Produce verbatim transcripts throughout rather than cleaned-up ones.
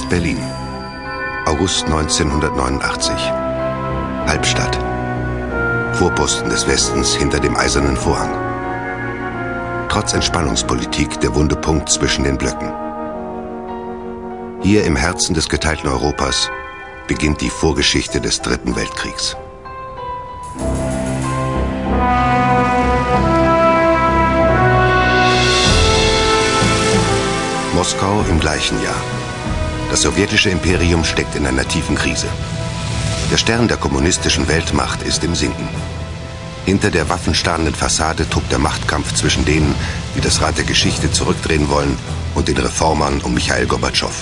Berlin. August neunzehnhundertneunundachtzig. Halbstadt. Vorposten des Westens hinter dem Eisernen Vorhang. Trotz Entspannungspolitik der wunde Punkt zwischen den Blöcken. Hier im Herzen des geteilten Europas beginnt die Vorgeschichte des Dritten Weltkriegs. Moskau im gleichen Jahr. Das sowjetische Imperium steckt in einer tiefen Krise. Der Stern der kommunistischen Weltmacht ist im Sinken. Hinter der waffenstarrenden Fassade tobt der Machtkampf zwischen denen, die das Rad der Geschichte zurückdrehen wollen, und den Reformern um Michail Gorbatschow.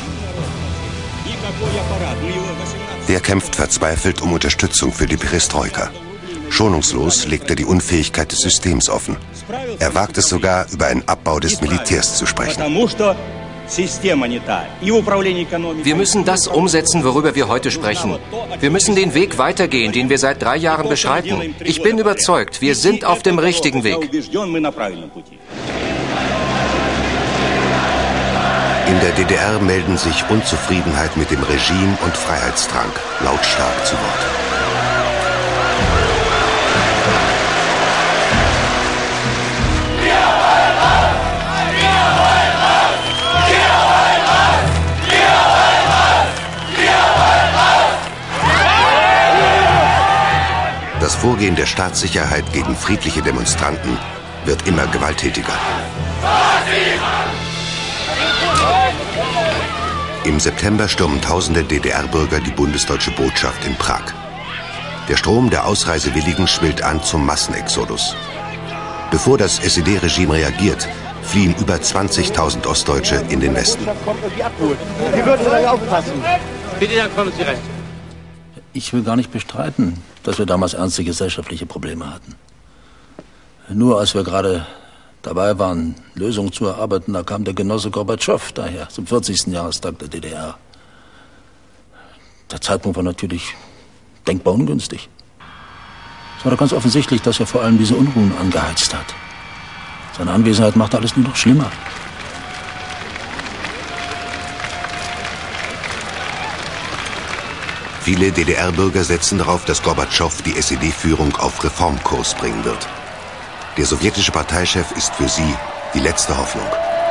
Der kämpft verzweifelt um Unterstützung für die Perestroika. Schonungslos legt er die Unfähigkeit des Systems offen. Er wagt es sogar, über einen Abbau des Militärs zu sprechen. Wir müssen das umsetzen, worüber wir heute sprechen. Wir müssen den Weg weitergehen, den wir seit drei Jahren beschreiten. Ich bin überzeugt, wir sind auf dem richtigen Weg. In der D D R melden sich Unzufriedenheit mit dem Regime und Freiheitsdrang lautstark zu Wort. Das Vorgehen der Staatssicherheit gegen friedliche Demonstranten wird immer gewalttätiger. Im September stürmen tausende D D R-Bürger die bundesdeutsche Botschaft in Prag. Der Strom der Ausreisewilligen schwillt an zum Massenexodus. Bevor das S E D-Regime reagiert, fliehen über zwanzigtausend Ostdeutsche in den Westen. Sie würden so lange aufpassen. Bitte, dann kommen Sie rein. Ich will gar nicht bestreiten, dass wir damals ernste gesellschaftliche Probleme hatten. Nur als wir gerade dabei waren, Lösungen zu erarbeiten, da kam der Genosse Gorbatschow daher, zum vierzigsten Jahrestag der D D R. Der Zeitpunkt war natürlich denkbar ungünstig. Es war doch ganz offensichtlich, dass er vor allem diese Unruhen angeheizt hat. Seine Anwesenheit macht alles nur noch schlimmer. Viele D D R-Bürger setzen darauf, dass Gorbatschow die S E D-Führung auf Reformkurs bringen wird. Der sowjetische Parteichef ist für sie die letzte Hoffnung.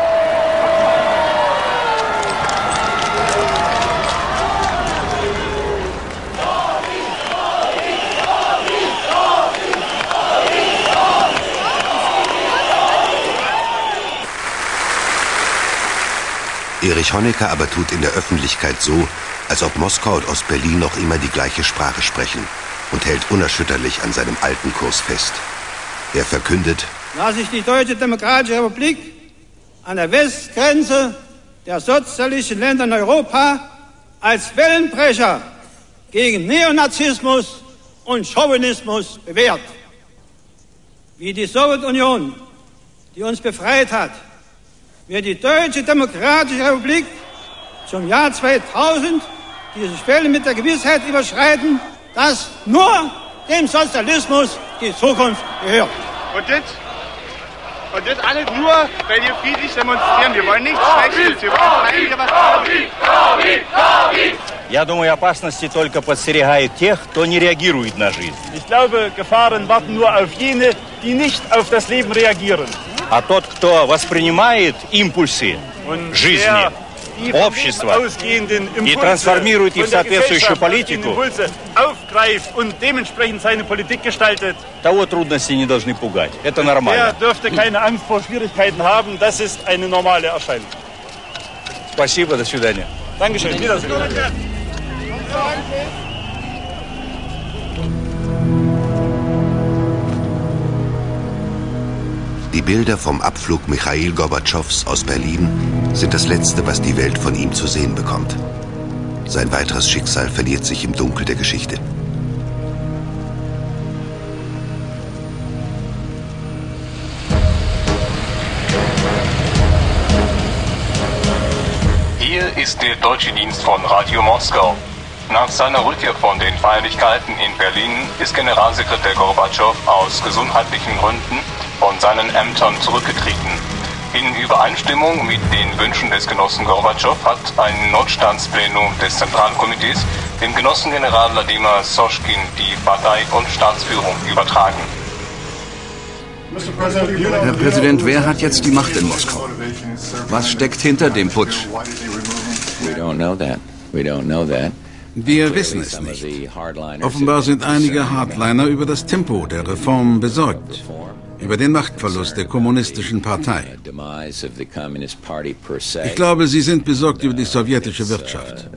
Erich Honecker aber tut in der Öffentlichkeit so, als ob Moskau und Ostberlin noch immer die gleiche Sprache sprechen und hält unerschütterlich an seinem alten Kurs fest. Er verkündet: Da sich die Deutsche Demokratische Republik an der Westgrenze der sozialistischen Länder in Europa als Wellenbrecher gegen Neonazismus und Chauvinismus bewährt. Wie die Sowjetunion, die uns befreit hat, wird die Deutsche Demokratische Republik zum Jahr zweitausend diese Schwelle mit der Gewissheit überschreiten, dass nur dem Sozialismus die Zukunft gehört. Und das, und das alles nur, weil wir friedlich demonstrieren. Wir wollen nichts Schlechtes. Wir wollen eigentlich was Gutes. Я думаю, опасности только подстерегают тех, кто не реагирует на жизнь. Ich glaube, Gefahren warten nur auf jene, die nicht auf das Leben reagieren. А тот, кто воспринимает импульсы жизни, общества и трансформирует их в соответствующую политику, aufgreift und dementsprechend seine Politik gestaltet, того трудности не должны пугать. Это нормально. Der dürfte keine Angst vor Schwierigkeiten haben. Das ist eine normale Erscheinung. Спасибо, до свидания. Dankeschön. Wiedersehen. Die Bilder vom Abflug Michail Gorbatschows aus Berlin sind das Letzte, was die Welt von ihm zu sehen bekommt. Sein weiteres Schicksal verliert sich im Dunkel der Geschichte. Hier ist der deutsche Dienst von Radio Moskau. Nach seiner Rückkehr von den Feierlichkeiten in Berlin ist Generalsekretär Gorbatschow aus gesundheitlichen Gründen von seinen Ämtern zurückgetreten. In Übereinstimmung mit den Wünschen des Genossen Gorbatschow hat ein Notstandsplenum des Zentralkomitees dem Genossen General Wladimir Soschkin die Partei- und Staatsführung übertragen. Herr Präsident, wer hat jetzt die Macht in Moskau? Was steckt hinter dem Putsch? Wir wissen es nicht. Offenbar sind einige Hardliner über das Tempo der Reformen besorgt, über den Machtverlust der kommunistischen Partei. Ich glaube, sie sind besorgt über die sowjetische Wirtschaft.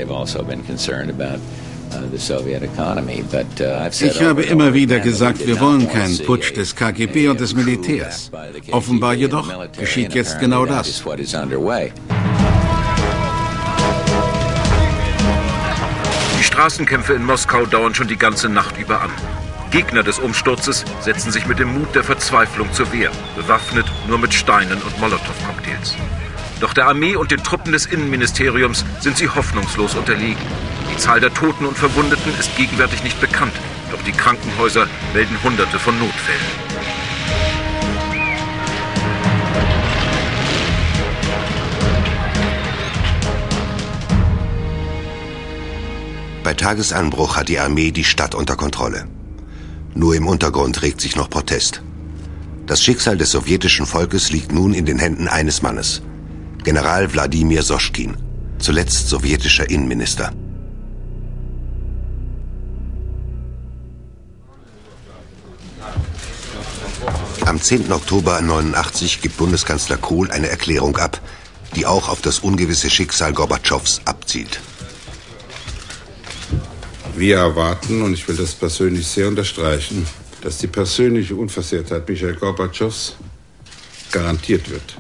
Ich habe immer wieder gesagt, wir wollen keinen Putsch des K G B und des Militärs. Offenbar jedoch geschieht jetzt genau das. Die Straßenkämpfe in Moskau dauern schon die ganze Nacht über an. Gegner des Umsturzes setzen sich mit dem Mut der Verzweiflung zur Wehr, bewaffnet nur mit Steinen und Molotow-Cocktails. Doch der Armee und den Truppen des Innenministeriums sind sie hoffnungslos unterlegen. Die Zahl der Toten und Verwundeten ist gegenwärtig nicht bekannt, doch die Krankenhäuser melden Hunderte von Notfällen. Bei Tagesanbruch hat die Armee die Stadt unter Kontrolle. Nur im Untergrund regt sich noch Protest. Das Schicksal des sowjetischen Volkes liegt nun in den Händen eines Mannes. General Wladimir Soschkin, zuletzt sowjetischer Innenminister. Am zehnten Oktober neunundachtzig gibt Bundeskanzler Kohl eine Erklärung ab, die auch auf das ungewisse Schicksal Gorbatschows abzielt. Wir erwarten, und ich will das persönlich sehr unterstreichen, dass die persönliche Unversehrtheit Michail Gorbatschows garantiert wird.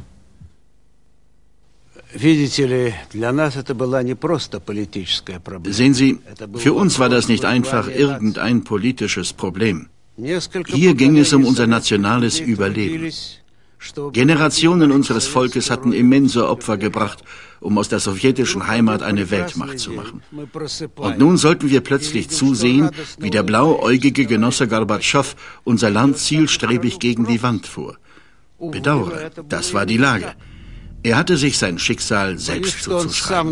Sehen Sie, für uns war das nicht einfach irgendein politisches Problem. Hier ging es um unser nationales Überleben. Generationen unseres Volkes hatten immense Opfer gebracht, um aus der sowjetischen Heimat eine Weltmacht zu machen. Und nun sollten wir plötzlich zusehen, wie der blauäugige Genosse Gorbatschow unser Land zielstrebig gegen die Wand fuhr. Bedauere, das war die Lage. Er hatte sich sein Schicksal selbst zuzuschreiben.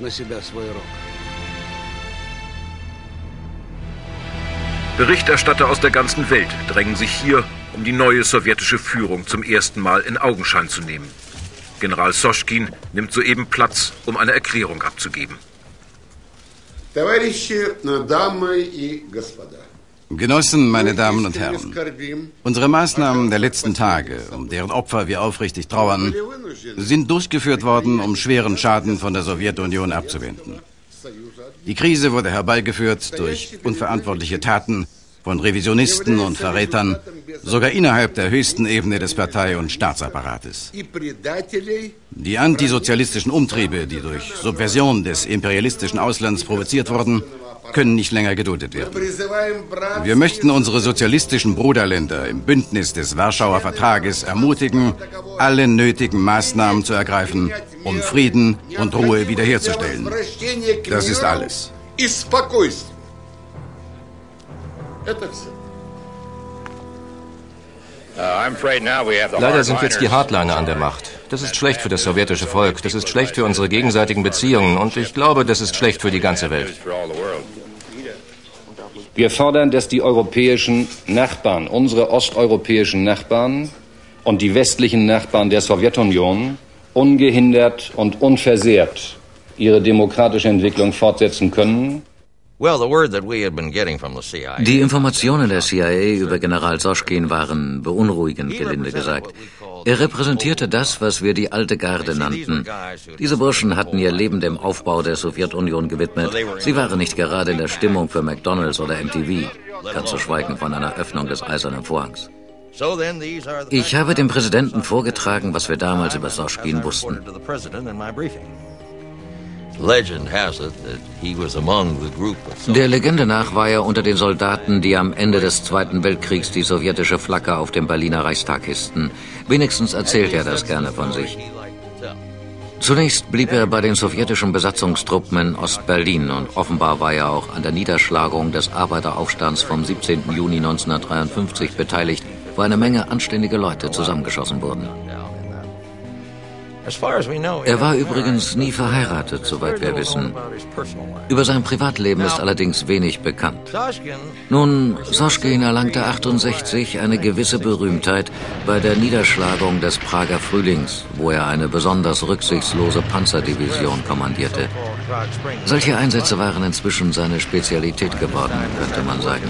Berichterstatter aus der ganzen Welt drängen sich hier, um die neue sowjetische Führung zum ersten Mal in Augenschein zu nehmen. General Soschkin nimmt soeben Platz, um eine Erklärung abzugeben. Genossen, meine Damen und Herren, unsere Maßnahmen der letzten Tage, um deren Opfer wir aufrichtig trauern, sind durchgeführt worden, um schweren Schaden von der Sowjetunion abzuwenden. Die Krise wurde herbeigeführt durch unverantwortliche Taten von Revisionisten und Verrätern, sogar innerhalb der höchsten Ebene des Partei- und Staatsapparates. Die antisozialistischen Umtriebe, die durch Subversion des imperialistischen Auslands provoziert wurden, können nicht länger geduldet werden. Wir möchten unsere sozialistischen Bruderländer im Bündnis des Warschauer Vertrages ermutigen, alle nötigen Maßnahmen zu ergreifen, um Frieden und Ruhe wiederherzustellen. Das ist alles. Leider sind jetzt die Hardliner an der Macht. Das ist schlecht für das sowjetische Volk, das ist schlecht für unsere gegenseitigen Beziehungen und ich glaube, das ist schlecht für die ganze Welt. Wir fordern, dass die europäischen Nachbarn, unsere osteuropäischen Nachbarn und die westlichen Nachbarn der Sowjetunion ungehindert und unversehrt ihre demokratische Entwicklung fortsetzen können. Die Informationen der C I A über General Soschkin waren beunruhigend, gelinde gesagt. Er repräsentierte das, was wir die alte Garde nannten. Diese Burschen hatten ihr Leben dem Aufbau der Sowjetunion gewidmet. Sie waren nicht gerade in der Stimmung für McDonald's oder M T V, ganz zu schweigen von einer Öffnung des Eisernen Vorhangs. Ich habe dem Präsidenten vorgetragen, was wir damals über Soschkin wussten. Der Legende nach war er unter den Soldaten, die am Ende des Zweiten Weltkriegs die sowjetische Flagge auf dem Berliner Reichstag hissten. Wenigstens erzählt er das gerne von sich. Zunächst blieb er bei den sowjetischen Besatzungstruppen in Ostberlin und offenbar war er auch an der Niederschlagung des Arbeiteraufstands vom siebzehnten Juni neunzehnhundertdreiundfünfzig beteiligt, wo eine Menge anständige Leute zusammengeschossen wurden. Er war übrigens nie verheiratet, soweit wir wissen. Über sein Privatleben ist allerdings wenig bekannt. Nun, Soschkin erlangte achtundsechzig eine gewisse Berühmtheit bei der Niederschlagung des Prager Frühlings, wo er eine besonders rücksichtslose Panzerdivision kommandierte. Solche Einsätze waren inzwischen seine Spezialität geworden, könnte man sagen.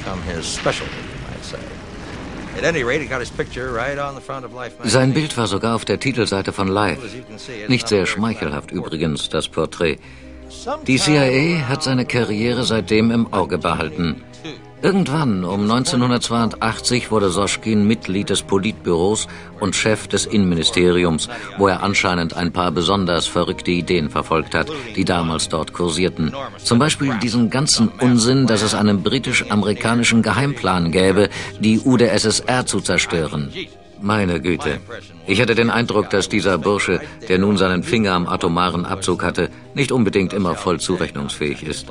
Sein Bild war sogar auf der Titelseite von Life. Nicht sehr schmeichelhaft übrigens, das Porträt. Die C I A hat seine Karriere seitdem im Auge behalten. Irgendwann, um neunzehnhundertzweiundachtzig, wurde Soschkin Mitglied des Politbüros und Chef des Innenministeriums, wo er anscheinend ein paar besonders verrückte Ideen verfolgt hat, die damals dort kursierten. Zum Beispiel diesen ganzen Unsinn, dass es einen britisch-amerikanischen Geheimplan gäbe, die U d S S R zu zerstören. Meine Güte. Ich hatte den Eindruck, dass dieser Bursche, der nun seinen Finger am atomaren Abzug hatte, nicht unbedingt immer voll zurechnungsfähig ist.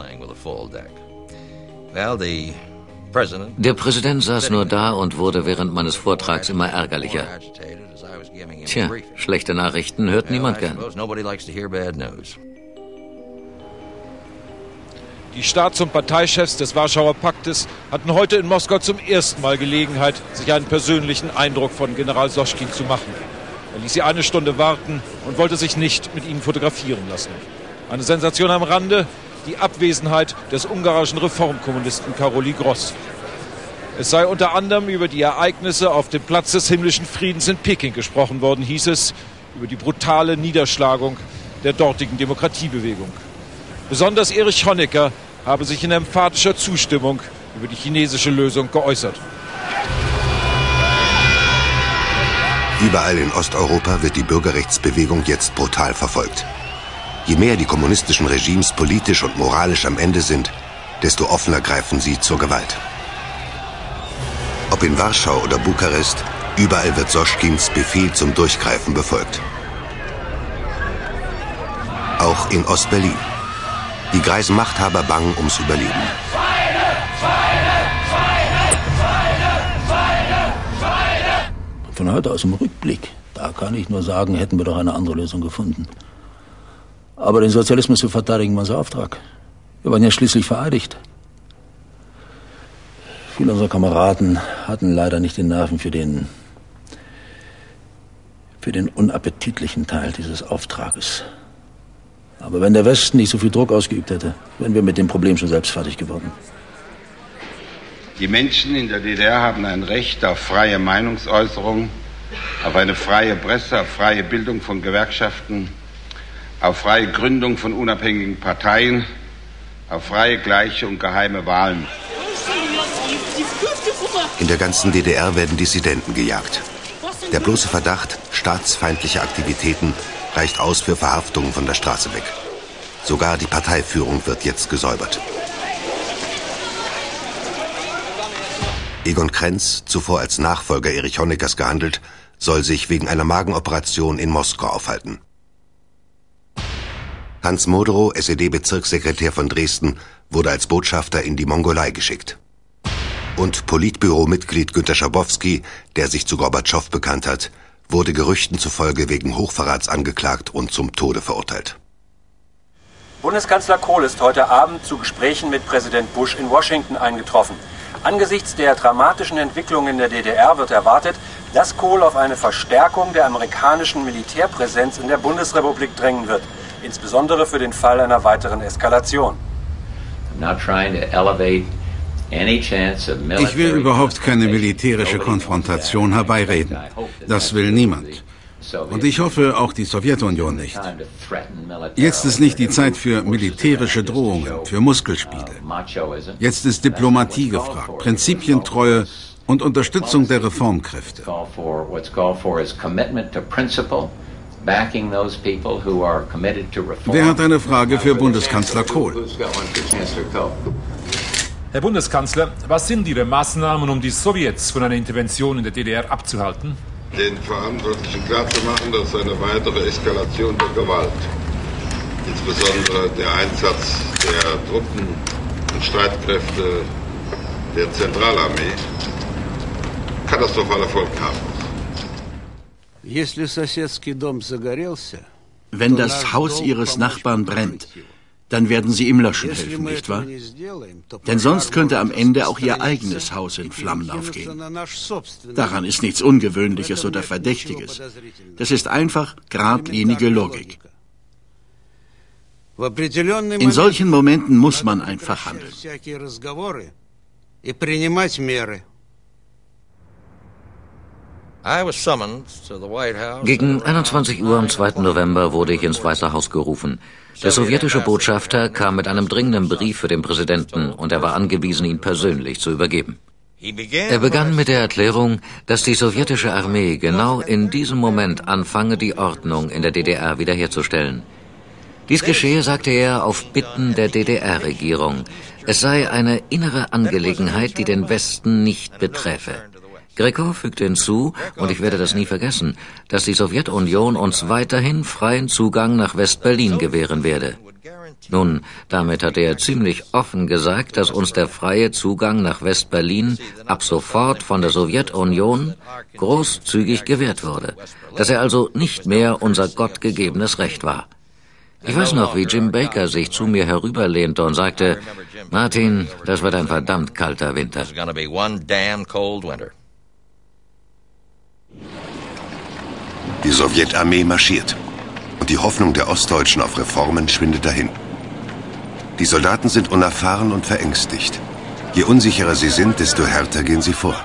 Der Präsident saß nur da und wurde während meines Vortrags immer ärgerlicher. Tja, schlechte Nachrichten hört niemand gern. Die Staats- und Parteichefs des Warschauer Paktes hatten heute in Moskau zum ersten Mal Gelegenheit, sich einen persönlichen Eindruck von General Soschkin zu machen. Er ließ sie eine Stunde warten und wollte sich nicht mit ihnen fotografieren lassen. Eine Sensation am Rande: die Abwesenheit des ungarischen Reformkommunisten Karoly Gross. Es sei unter anderem über die Ereignisse auf dem Platz des himmlischen Friedens in Peking gesprochen worden, hieß es, über die brutale Niederschlagung der dortigen Demokratiebewegung. Besonders Erich Honecker habe sich in emphatischer Zustimmung über die chinesische Lösung geäußert. Überall in Osteuropa wird die Bürgerrechtsbewegung jetzt brutal verfolgt. Je mehr die kommunistischen Regimes politisch und moralisch am Ende sind, desto offener greifen sie zur Gewalt. Ob in Warschau oder Bukarest, überall wird Soschkins Befehl zum Durchgreifen befolgt. Auch in Ostberlin. Die greisen Machthaber bangen ums Überleben. Von heute aus im Rückblick, da kann ich nur sagen, hätten wir doch eine andere Lösung gefunden. Aber den Sozialismus zu verteidigen war unser Auftrag. Wir waren ja schließlich vereidigt. Viele unserer Kameraden hatten leider nicht den Nerven für den, für den unappetitlichen Teil dieses Auftrages. Aber wenn der Westen nicht so viel Druck ausgeübt hätte, wären wir mit dem Problem schon selbst fertig geworden. Die Menschen in der D D R haben ein Recht auf freie Meinungsäußerung, auf eine freie Presse, auf freie Bildung von Gewerkschaften, auf freie Gründung von unabhängigen Parteien, auf freie, gleiche und geheime Wahlen. In der ganzen D D R werden Dissidenten gejagt. Der bloße Verdacht staatsfeindlicher Aktivitäten reicht aus für Verhaftungen von der Straße weg. Sogar die Parteiführung wird jetzt gesäubert. Egon Krenz, zuvor als Nachfolger Erich Honeckers gehandelt, soll sich wegen einer Magenoperation in Moskau aufhalten. Hans Moderow, S E D-Bezirkssekretär von Dresden, wurde als Botschafter in die Mongolei geschickt. Und Politbüro-Mitglied Günter Schabowski, der sich zu Gorbatschow bekannt hat, wurde Gerüchten zufolge wegen Hochverrats angeklagt und zum Tode verurteilt. Bundeskanzler Kohl ist heute Abend zu Gesprächen mit Präsident Bush in Washington eingetroffen. Angesichts der dramatischen Entwicklung in der D D R wird erwartet, dass Kohl auf eine Verstärkung der amerikanischen Militärpräsenz in der Bundesrepublik drängen wird, insbesondere für den Fall einer weiteren Eskalation. Ich will überhaupt keine militärische Konfrontation herbeireden. Das will niemand. Und ich hoffe, auch die Sowjetunion nicht. Jetzt ist nicht die Zeit für militärische Drohungen, für Muskelspiele. Jetzt ist Diplomatie gefragt, Prinzipientreue und Unterstützung der Reformkräfte. Wer hat eine Frage für Bundeskanzler Kohl? Herr Bundeskanzler, was sind Ihre Maßnahmen, um die Sowjets von einer Intervention in der D D R abzuhalten? Den Verantwortlichen klarzumachen, dass eine weitere Eskalation der Gewalt, insbesondere der Einsatz der Truppen und Streitkräfte der Zentralarmee, katastrophale Folgen haben muss. Wenn das Haus Ihres Nachbarn brennt, dann werden Sie ihm löschen helfen, nicht wahr? Denn sonst könnte am Ende auch Ihr eigenes Haus in Flammen aufgehen. Daran ist nichts Ungewöhnliches oder Verdächtiges. Das ist einfach geradlinige Logik. In solchen Momenten muss man einfach handeln. Gegen einundzwanzig Uhr am zweiten November wurde ich ins Weiße Haus gerufen. Der sowjetische Botschafter kam mit einem dringenden Brief für den Präsidenten und er war angewiesen, ihn persönlich zu übergeben. Er begann mit der Erklärung, dass die sowjetische Armee genau in diesem Moment anfange, die Ordnung in der D D R wiederherzustellen. Dies geschehe, sagte er, auf Bitten der D D R-Regierung. Es sei eine innere Angelegenheit, die den Westen nicht beträfe. Greco fügte hinzu, und ich werde das nie vergessen, dass die Sowjetunion uns weiterhin freien Zugang nach West-Berlin gewähren werde. Nun, damit hatte er ziemlich offen gesagt, dass uns der freie Zugang nach West-Berlin ab sofort von der Sowjetunion großzügig gewährt wurde, dass er also nicht mehr unser gottgegebenes Recht war. Ich weiß noch, wie Jim Baker sich zu mir herüberlehnte und sagte, Martin, das wird ein verdammt kalter Winter. Die Sowjetarmee marschiert und die Hoffnung der Ostdeutschen auf Reformen schwindet dahin. Die Soldaten sind unerfahren und verängstigt. Je unsicherer sie sind, desto härter gehen sie vor.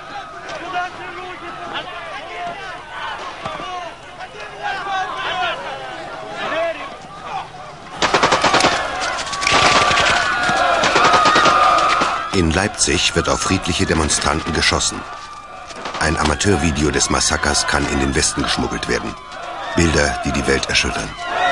In Leipzig wird auf friedliche Demonstranten geschossen. Ein Amateurvideo des Massakers kann in den Westen geschmuggelt werden. Bilder, die die Welt erschüttern.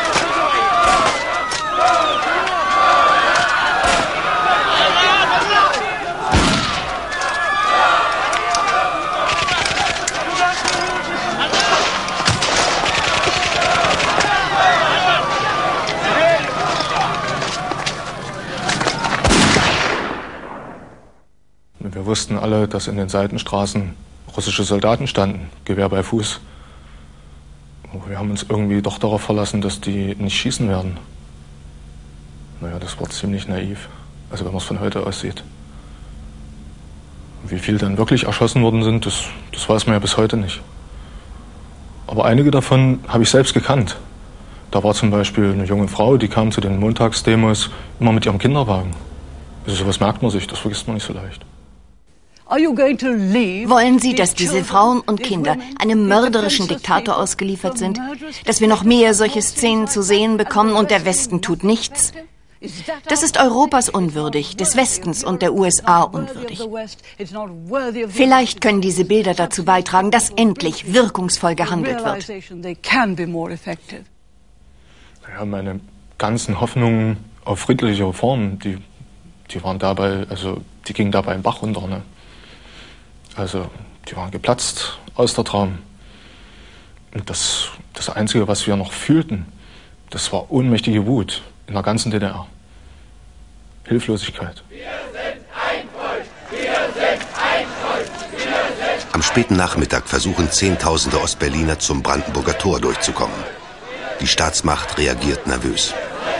Wir wussten alle, dass in den Seitenstraßen russische Soldaten standen, Gewehr bei Fuß. Wir haben uns irgendwie doch darauf verlassen, dass die nicht schießen werden. Naja, das war ziemlich naiv, also wenn man es von heute aus sieht. Wie viele dann wirklich erschossen worden sind, das, das weiß man ja bis heute nicht. Aber einige davon habe ich selbst gekannt. Da war zum Beispiel eine junge Frau, die kam zu den Montagsdemos immer mit ihrem Kinderwagen. Also sowas merkt man sich, das vergisst man nicht so leicht. Wollen Sie, dass diese Frauen und Kinder einem mörderischen Diktator ausgeliefert sind? Dass wir noch mehr solche Szenen zu sehen bekommen und der Westen tut nichts? Das ist Europas unwürdig, des Westens und der U S A unwürdig. Vielleicht können diese Bilder dazu beitragen, dass endlich wirkungsvoll gehandelt wird. Ja, meine ganzen Hoffnungen auf friedliche Reformen, die, die waren dabei, also die gingen dabei im Bach runter, ne? Also, die waren geplatzt aus der Traum. Und das, das Einzige, was wir noch fühlten, das war ohnmächtige Wut in der ganzen D D R. Hilflosigkeit. Wir sind ein Volk! Wir sind ein Volk! Wir sind Am späten Nachmittag versuchen Zehntausende Ostberliner zum Brandenburger Tor durchzukommen. Die Staatsmacht reagiert nervös.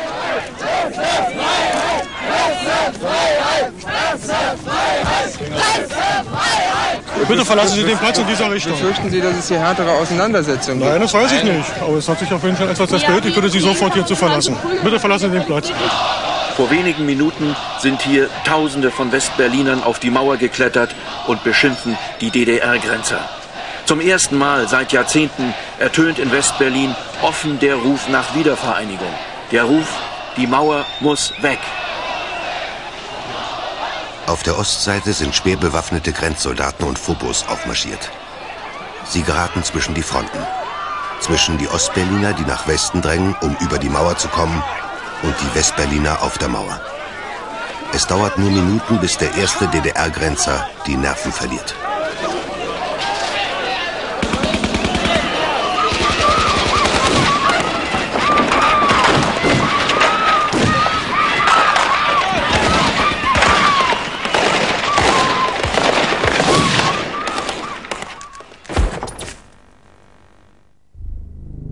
Bitte verlassen Sie den Platz in dieser Richtung. Befürchten Sie, dass es hier härtere Auseinandersetzungen gibt? Nein, das weiß ich nicht. Aber es hat sich auf jeden Fall etwas erstellt. Ich bitte Sie sofort hier zu verlassen. Bitte verlassen Sie den Platz. Vor wenigen Minuten sind hier Tausende von Westberlinern auf die Mauer geklettert und beschimpfen die D D R-Grenzer. Zum ersten Mal seit Jahrzehnten ertönt in Westberlin offen der Ruf nach Wiedervereinigung. Der Ruf, die Mauer muss weg. Auf der Ostseite sind schwer bewaffnete Grenzsoldaten und Phobos aufmarschiert. Sie geraten zwischen die Fronten. Zwischen die Ostberliner, die nach Westen drängen, um über die Mauer zu kommen, und die Westberliner auf der Mauer. Es dauert nur Minuten, bis der erste D D R-Grenzer die Nerven verliert.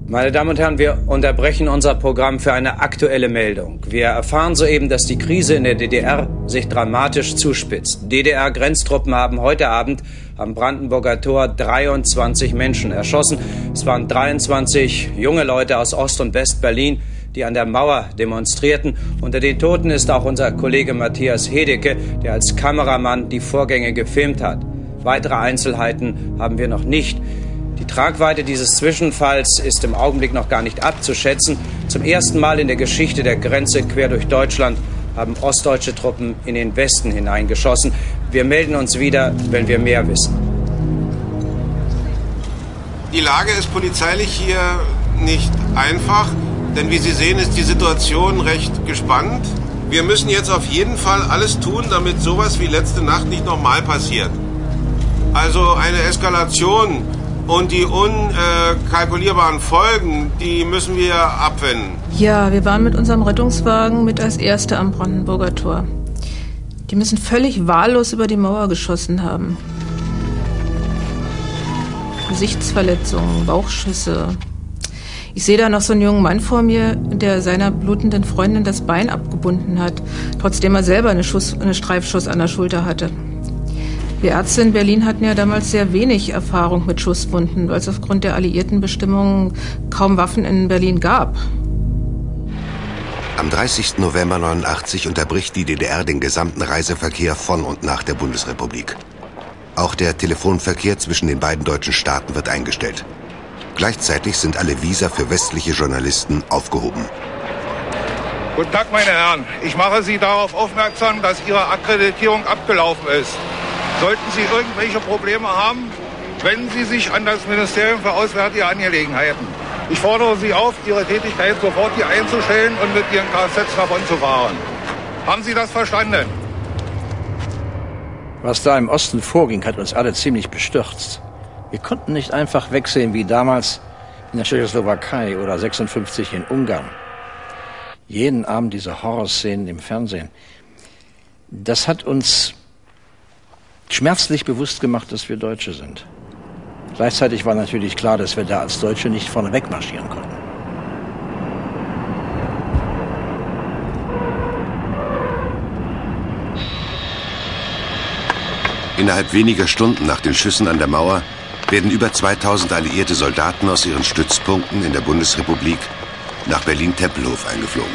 Meine Damen und Herren, wir unterbrechen unser Programm für eine aktuelle Meldung. Wir erfahren soeben, dass die Krise in der D D R sich dramatisch zuspitzt. D D R-Grenztruppen haben heute Abend am Brandenburger Tor dreiundzwanzig Menschen erschossen. Es waren dreiundzwanzig junge Leute aus Ost- und West-Berlin, die an der Mauer demonstrierten. Unter den Toten ist auch unser Kollege Matthias Hedecke, der als Kameramann die Vorgänge gefilmt hat. Weitere Einzelheiten haben wir noch nicht. Die Tragweite dieses Zwischenfalls ist im Augenblick noch gar nicht abzuschätzen. Zum ersten Mal in der Geschichte der Grenze quer durch Deutschland haben ostdeutsche Truppen in den Westen hineingeschossen. Wir melden uns wieder, wenn wir mehr wissen. Die Lage ist polizeilich hier nicht einfach, denn wie Sie sehen, ist die Situation recht gespannt. Wir müssen jetzt auf jeden Fall alles tun, damit sowas wie letzte Nacht nicht nochmal passiert. Also eine Eskalation und die unkalkulierbaren Folgen, die müssen wir abwenden. Ja, wir waren mit unserem Rettungswagen mit als Erste am Brandenburger Tor. Die müssen völlig wahllos über die Mauer geschossen haben. Gesichtsverletzungen, Bauchschüsse. Ich sehe da noch so einen jungen Mann vor mir, der seiner blutenden Freundin das Bein abgebunden hat, trotzdem er selber eine, Schuss, eine Streifschuss an der Schulter hatte. Wir Ärzte in Berlin hatten ja damals sehr wenig Erfahrung mit Schusswunden, weil es aufgrund der alliierten Bestimmungen kaum Waffen in Berlin gab. Am dreißigsten November neunundachtzig unterbricht die D D R den gesamten Reiseverkehr von und nach der Bundesrepublik. Auch der Telefonverkehr zwischen den beiden deutschen Staaten wird eingestellt. Gleichzeitig sind alle Visa für westliche Journalisten aufgehoben. Guten Tag, meine Herren. Ich mache Sie darauf aufmerksam, dass Ihre Akkreditierung abgelaufen ist. Sollten Sie irgendwelche Probleme haben, wenden Sie sich an das Ministerium für Auswärtige Angelegenheiten. Ich fordere Sie auf, Ihre Tätigkeit sofort hier einzustellen und mit Ihren Kfz davonzufahren. Haben Sie das verstanden? Was da im Osten vorging, hat uns alle ziemlich bestürzt. Wir konnten nicht einfach wegsehen wie damals in der Tschechoslowakei oder sechsundfünfzig in Ungarn. Jeden Abend diese Horrorszenen im Fernsehen. Das hat uns schmerzlich bewusst gemacht, dass wir Deutsche sind. Gleichzeitig war natürlich klar, dass wir da als Deutsche nicht vorne wegmarschieren konnten. Innerhalb weniger Stunden nach den Schüssen an der Mauer werden über zweitausend alliierte Soldaten aus ihren Stützpunkten in der Bundesrepublik nach Berlin-Tempelhof eingeflogen.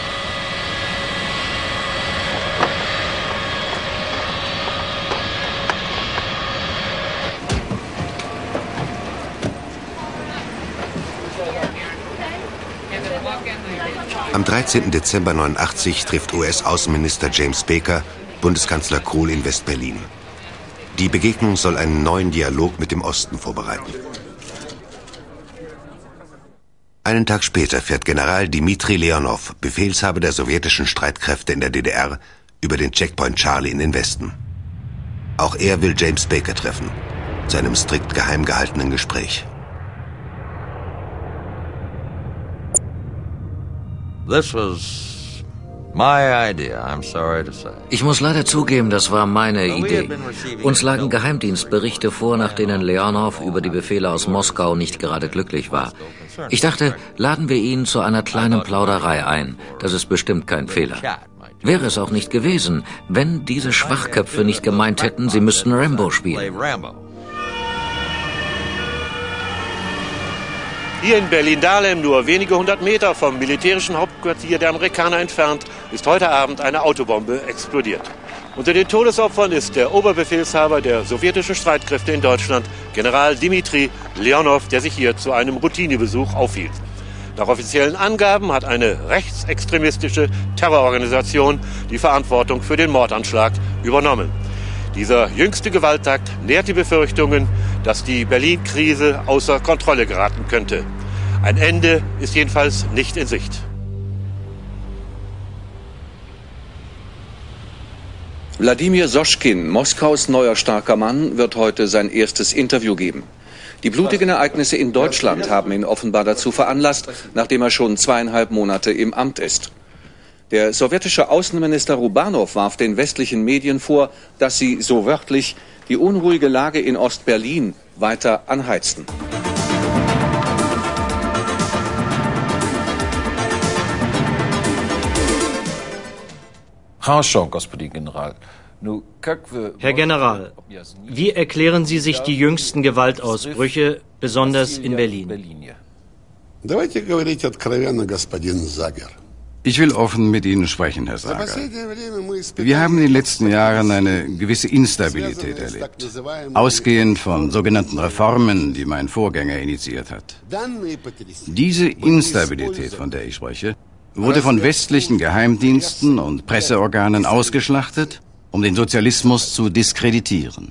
Am dreizehnten Dezember neunundachtzig trifft U S-Außenminister James Baker Bundeskanzler Kohl in West-Berlin. Die Begegnung soll einen neuen Dialog mit dem Osten vorbereiten. Einen Tag später fährt General Dmitri Leonov, Befehlshaber der sowjetischen Streitkräfte in der D D R, über den Checkpoint Charlie in den Westen. Auch er will James Baker treffen, zu einem strikt geheim gehaltenen Gespräch. This was my idea, I'm sorry to say. Ich muss leider zugeben, das war meine Idee. Uns lagen Geheimdienstberichte vor, nach denen Leonov über die Befehle aus Moskau nicht gerade glücklich war. Ich dachte, laden wir ihn zu einer kleinen Plauderei ein. Das ist bestimmt kein Fehler. Wäre es auch nicht gewesen, wenn diese Schwachköpfe nicht gemeint hätten, sie müssten Rambo spielen. Hier in Berlin-Dahlem, nur wenige hundert Meter vom militärischen Hauptquartier der Amerikaner entfernt, ist heute Abend eine Autobombe explodiert. Unter den Todesopfern ist der Oberbefehlshaber der sowjetischen Streitkräfte in Deutschland, General Dmitri Leonov, der sich hier zu einem Routinebesuch aufhielt. Nach offiziellen Angaben hat eine rechtsextremistische Terrororganisation die Verantwortung für den Mordanschlag übernommen. Dieser jüngste Gewaltakt nährt die Befürchtungen, dass die Berlin-Krise außer Kontrolle geraten könnte. Ein Ende ist jedenfalls nicht in Sicht. Wladimir Soschkin, Moskaus neuer starker Mann, wird heute sein erstes Interview geben. Die blutigen Ereignisse in Deutschland haben ihn offenbar dazu veranlasst, nachdem er schon zweieinhalb Monate im Amt ist. Der sowjetische Außenminister Rubanow warf den westlichen Medien vor, dass sie, so wörtlich, die unruhige Lage in Ostberlin weiter anheizten. Herr General, wie erklären Sie sich die jüngsten Gewaltausbrüche, besonders in Berlin? Ich will offen mit Ihnen sprechen, Herr Sager. Wir haben in den letzten Jahren eine gewisse Instabilität erlebt, ausgehend von sogenannten Reformen, die mein Vorgänger initiiert hat. Diese Instabilität, von der ich spreche, wurde von westlichen Geheimdiensten und Presseorganen ausgeschlachtet, um den Sozialismus zu diskreditieren.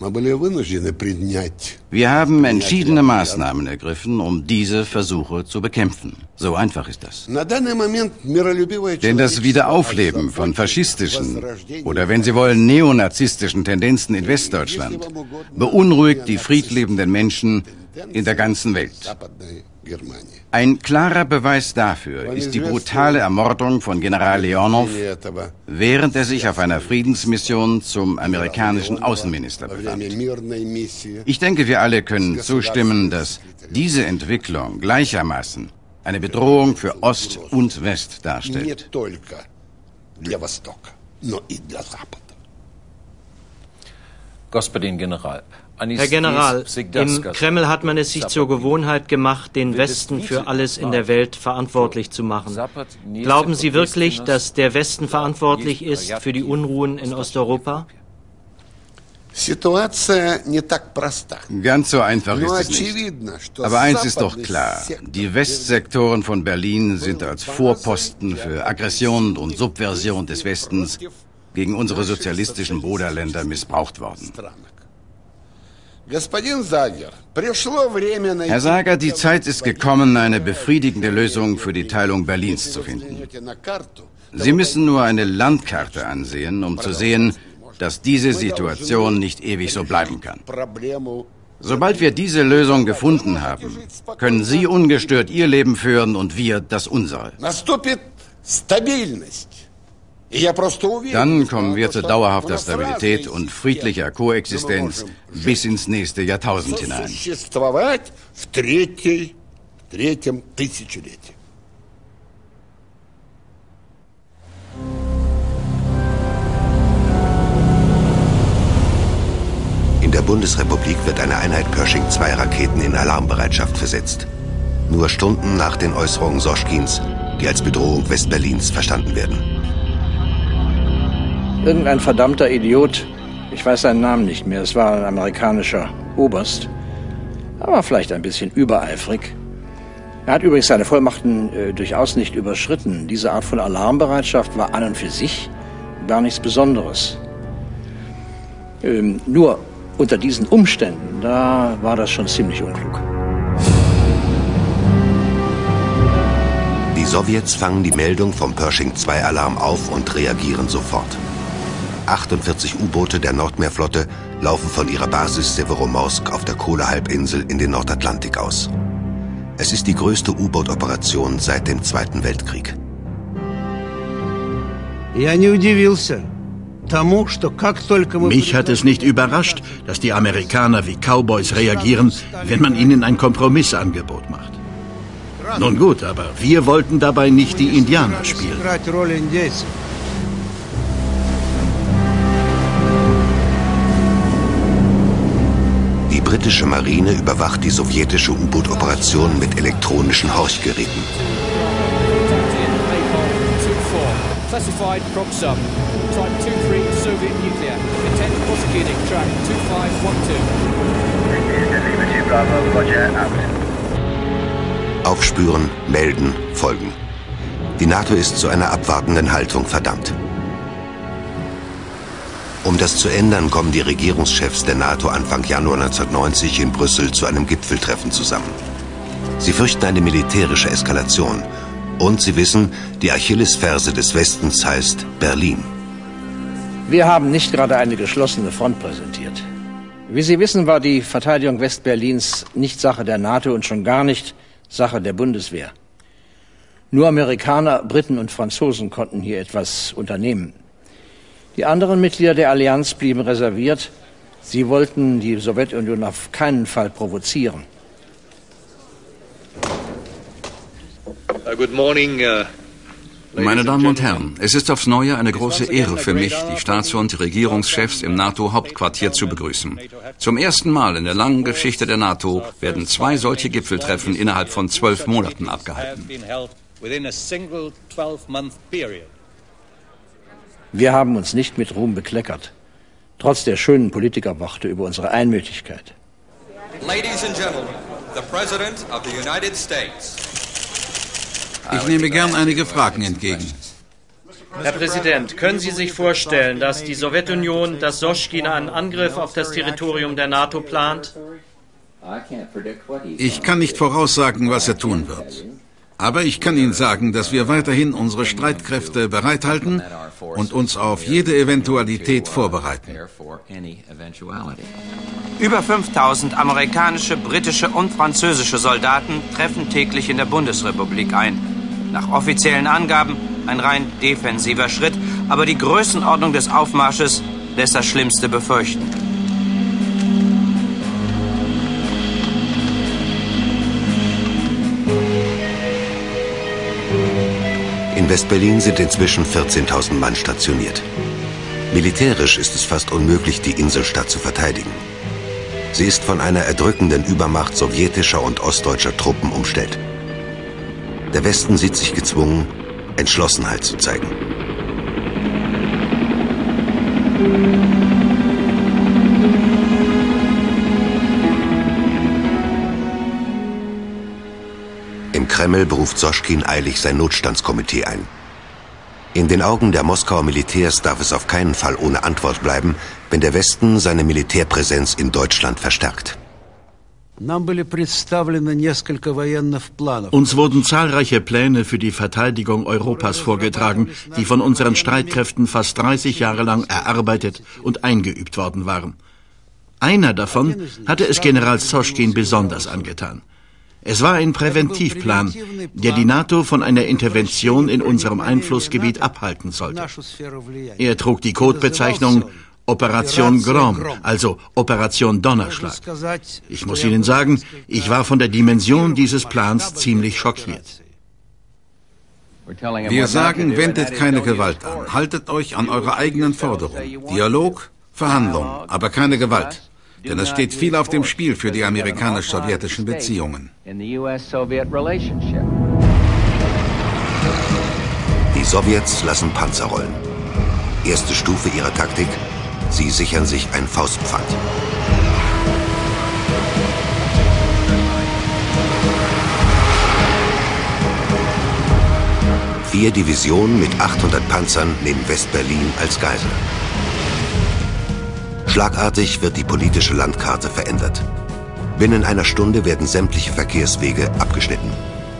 Wir haben entschiedene Maßnahmen ergriffen, um diese Versuche zu bekämpfen. So einfach ist das. Denn das Wiederaufleben von faschistischen oder, wenn Sie wollen, neonazistischen Tendenzen in Westdeutschland beunruhigt die friedliebenden Menschen in der ganzen Welt. Ein klarer Beweis dafür ist die brutale Ermordung von General Leonov, während er sich auf einer Friedensmission zum amerikanischen Außenminister befand. Ich denke, wir alle können zustimmen, dass diese Entwicklung gleichermaßen eine Bedrohung für Ost und West darstellt. Господин General. Herr General, im Kreml hat man es sich zur Gewohnheit gemacht, den Westen für alles in der Welt verantwortlich zu machen. Glauben Sie wirklich, dass der Westen verantwortlich ist für die Unruhen in Osteuropa? Ganz so einfach ist es nicht. Aber eins ist doch klar, die Westsektoren von Berlin sind als Vorposten für Aggression und Subversion des Westens gegen unsere sozialistischen Bruderländer missbraucht worden. Herr Sager, die Zeit ist gekommen, eine befriedigende Lösung für die Teilung Berlins zu finden. Sie müssen nur eine Landkarte ansehen, um zu sehen, dass diese Situation nicht ewig so bleiben kann. Sobald wir diese Lösung gefunden haben, können Sie ungestört Ihr Leben führen und wir das unsere. Dann kommen wir zu dauerhafter Stabilität und friedlicher Koexistenz bis ins nächste Jahrtausend hinein. In der Bundesrepublik wird eine Einheit Pershing zwei Raketen in Alarmbereitschaft versetzt. Nur Stunden nach den Äußerungen Soschkins, die als Bedrohung Westberlins verstanden werden. Irgendein verdammter Idiot, ich weiß seinen Namen nicht mehr, es war ein amerikanischer Oberst, aber vielleicht ein bisschen übereifrig. Er hat übrigens seine Vollmachten äh, durchaus nicht überschritten. Diese Art von Alarmbereitschaft war an und für sich gar nichts Besonderes. Ähm, nur unter diesen Umständen, da war das schon ziemlich unklug. Die Sowjets fangen die Meldung vom Pershing zwei Alarm auf und reagieren sofort. achtundvierzig U-Boote der Nordmeerflotte laufen von ihrer Basis Severomorsk auf der Kola-Halbinsel in den Nordatlantik aus. Es ist die größte U-Boot-Operation seit dem Zweiten Weltkrieg. Mich hat es nicht überrascht, dass die Amerikaner wie Cowboys reagieren, wenn man ihnen ein Kompromissangebot macht. Nun gut, aber wir wollten dabei nicht die Indianer spielen. Die britische Marine überwacht die sowjetische U-Boot-Operation mit elektronischen Horchgeräten. Aufspüren, melden, folgen. Die NATO ist zu einer abwartenden Haltung verdammt. Um das zu ändern, kommen die Regierungschefs der NATO Anfang Januar neunzehnhundertneunzig in Brüssel zu einem Gipfeltreffen zusammen. Sie fürchten eine militärische Eskalation. Und sie wissen, die Achillesferse des Westens heißt Berlin. Wir haben nicht gerade eine geschlossene Front präsentiert. Wie Sie wissen, war die Verteidigung Westberlins nicht Sache der NATO und schon gar nicht Sache der Bundeswehr. Nur Amerikaner, Briten und Franzosen konnten hier etwas unternehmen. Die anderen Mitglieder der Allianz blieben reserviert. Sie wollten die Sowjetunion auf keinen Fall provozieren. Uh, good morning, uh, Meine Damen und Herren, es ist aufs Neue eine große Ehre für mich, die Staats- und Regierungschefs im NATO-Hauptquartier zu begrüßen. Zum ersten Mal in der langen Geschichte der NATO werden zwei solche Gipfeltreffen innerhalb von zwölf Monaten abgehalten. Wir haben uns nicht mit Ruhm bekleckert, trotz der schönen Politikerworte über unsere Einmütigkeit. Ladies and gentlemen, the President of the United States. Ich nehme gern einige Fragen entgegen. Herr Präsident, können Sie sich vorstellen, dass die Sowjetunion, dass Soschkin einen Angriff auf das Territorium der NATO plant? Ich kann nicht voraussagen, was er tun wird. Aber ich kann Ihnen sagen, dass wir weiterhin unsere Streitkräfte bereithalten und uns auf jede Eventualität vorbereiten. Über fünftausend amerikanische, britische und französische Soldaten treffen täglich in der Bundesrepublik ein. Nach offiziellen Angaben ein rein defensiver Schritt, aber die Größenordnung des Aufmarsches lässt das Schlimmste befürchten. In West-Berlin sind inzwischen vierzehntausend Mann stationiert. Militärisch ist es fast unmöglich, die Inselstadt zu verteidigen. Sie ist von einer erdrückenden Übermacht sowjetischer und ostdeutscher Truppen umstellt. Der Westen sieht sich gezwungen, Entschlossenheit zu zeigen. Im Kreml beruft Soschkin eilig sein Notstandskomitee ein. In den Augen der Moskauer Militärs darf es auf keinen Fall ohne Antwort bleiben, wenn der Westen seine Militärpräsenz in Deutschland verstärkt. Uns wurden zahlreiche Pläne für die Verteidigung Europas vorgetragen, die von unseren Streitkräften fast dreißig Jahre lang erarbeitet und eingeübt worden waren. Einer davon hatte es General Soschkin besonders angetan. Es war ein Präventivplan, der die NATO von einer Intervention in unserem Einflussgebiet abhalten sollte. Er trug die Codebezeichnung Operation Grom, also Operation Donnerschlag. Ich muss Ihnen sagen, ich war von der Dimension dieses Plans ziemlich schockiert. Wir sagen, wendet keine Gewalt an. Haltet euch an eure eigenen Forderungen. Dialog, Verhandlung, aber keine Gewalt. Denn es steht viel auf dem Spiel für die amerikanisch-sowjetischen Beziehungen. Die Sowjets lassen Panzer rollen. Erste Stufe ihrer Taktik: Sie sichern sich ein Faustpfand. Vier Divisionen mit achthundert Panzern nehmen West-Berlin als Geisel. Schlagartig wird die politische Landkarte verändert. Binnen einer Stunde werden sämtliche Verkehrswege abgeschnitten.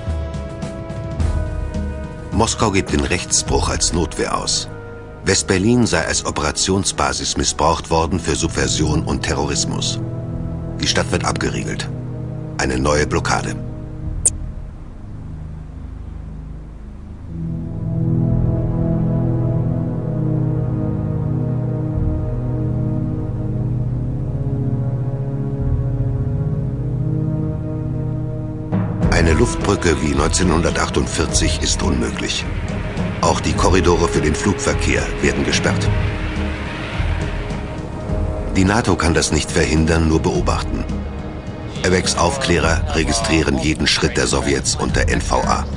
Moskau gibt den Rechtsbruch als Notwehr aus. West-Berlin sei als Operationsbasis missbraucht worden für Subversion und Terrorismus. Die Stadt wird abgeriegelt. Eine neue Blockade. Eine Luftbrücke wie neunzehnhundertachtundvierzig ist unmöglich. Auch die Korridore für den Flugverkehr werden gesperrt. Die NATO kann das nicht verhindern, nur beobachten. AWACS Aufklärer registrieren jeden Schritt der Sowjets unter N V A.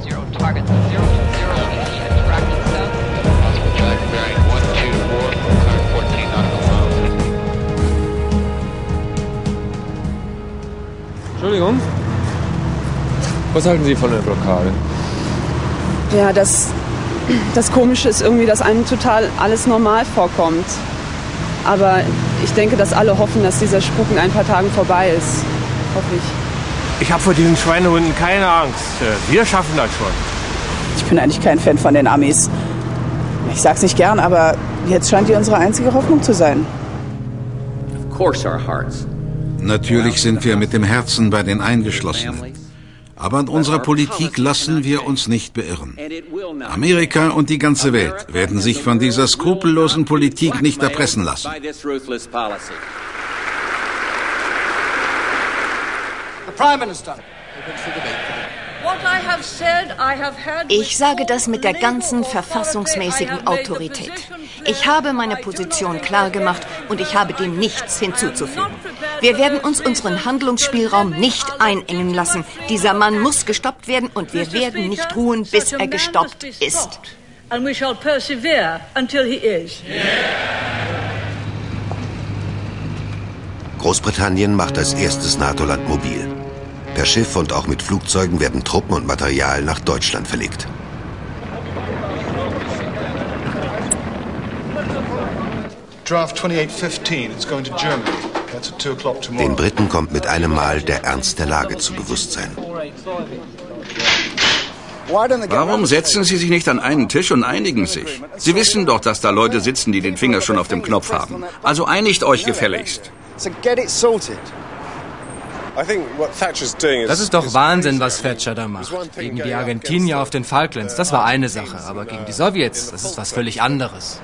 Entschuldigung. Was halten Sie von der Blockade? Ja, das, das Komische ist irgendwie, dass einem total alles normal vorkommt. Aber ich denke, dass alle hoffen, dass dieser Spuk in ein paar Tagen vorbei ist. Hoffe ich. Ich habe vor diesen Schweinehunden keine Angst. Wir schaffen das schon. Ich bin eigentlich kein Fan von den Amis. Ich sag's nicht gern, aber jetzt scheint die unsere einzige Hoffnung zu sein. Of course our hearts. Natürlich sind wir mit dem Herzen bei den Eingeschlossenen. Aber an unserer Politik lassen wir uns nicht beirren. Amerika und die ganze Welt werden sich von dieser skrupellosen Politik nicht erpressen lassen. The Prime Minister. Ich sage das mit der ganzen verfassungsmäßigen Autorität. Ich habe meine Position klar gemacht und ich habe dem nichts hinzuzufügen. Wir werden uns unseren Handlungsspielraum nicht einengen lassen. Dieser Mann muss gestoppt werden und wir werden nicht ruhen, bis er gestoppt ist. Großbritannien macht als erstes NATO-Land mobil. Per Schiff und auch mit Flugzeugen werden Truppen und Material nach Deutschland verlegt. Den Briten kommt mit einem Mal der Ernst der Lage zu Bewusstsein. Warum setzen Sie sich nicht an einen Tisch und einigen sich? Sie wissen doch, dass da Leute sitzen, die den Finger schon auf dem Knopf haben. Also einigt euch gefälligst. Das ist doch Wahnsinn, was Thatcher da macht. Gegen die Argentinier auf den Falklands, das war eine Sache. Aber gegen die Sowjets, das ist was völlig anderes.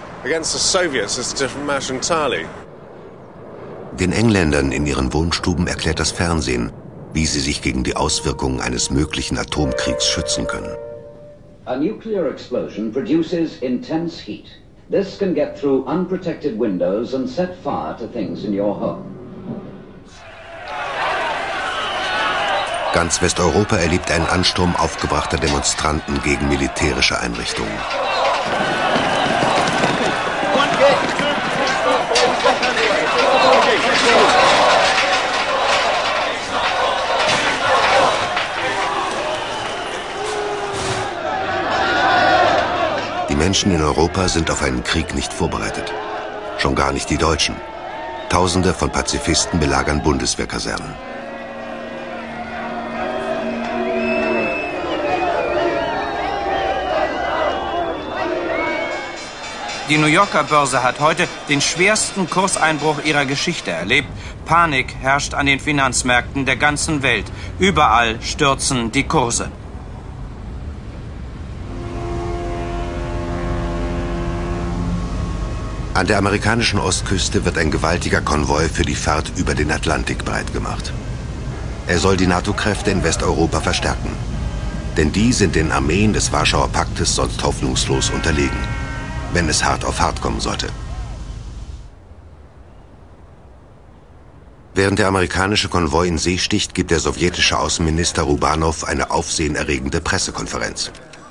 Den Engländern in ihren Wohnstuben erklärt das Fernsehen, wie sie sich gegen die Auswirkungen eines möglichen Atomkriegs schützen können. A nuclear explosion produces intense heat. This can get through unprotected windows and set fire to things in your home. Ganz Westeuropa erlebt einen Ansturm aufgebrachter Demonstranten gegen militärische Einrichtungen. Die Menschen in Europa sind auf einen Krieg nicht vorbereitet. Schon gar nicht die Deutschen. Tausende von Pazifisten belagern Bundeswehrkasernen. Die New Yorker Börse hat heute den schwersten Kurseinbruch ihrer Geschichte erlebt. Panik herrscht an den Finanzmärkten der ganzen Welt. Überall stürzen die Kurse. An der amerikanischen Ostküste wird ein gewaltiger Konvoi für die Fahrt über den Atlantik bereitgemacht. Er soll die NATO-Kräfte in Westeuropa verstärken. Denn die sind den Armeen des Warschauer Paktes sonst hoffnungslos unterlegen, wenn es hart auf hart kommen sollte. Während der amerikanische Konvoi in See sticht, gibt der sowjetische Außenminister Rubanow eine aufsehenerregende Pressekonferenz.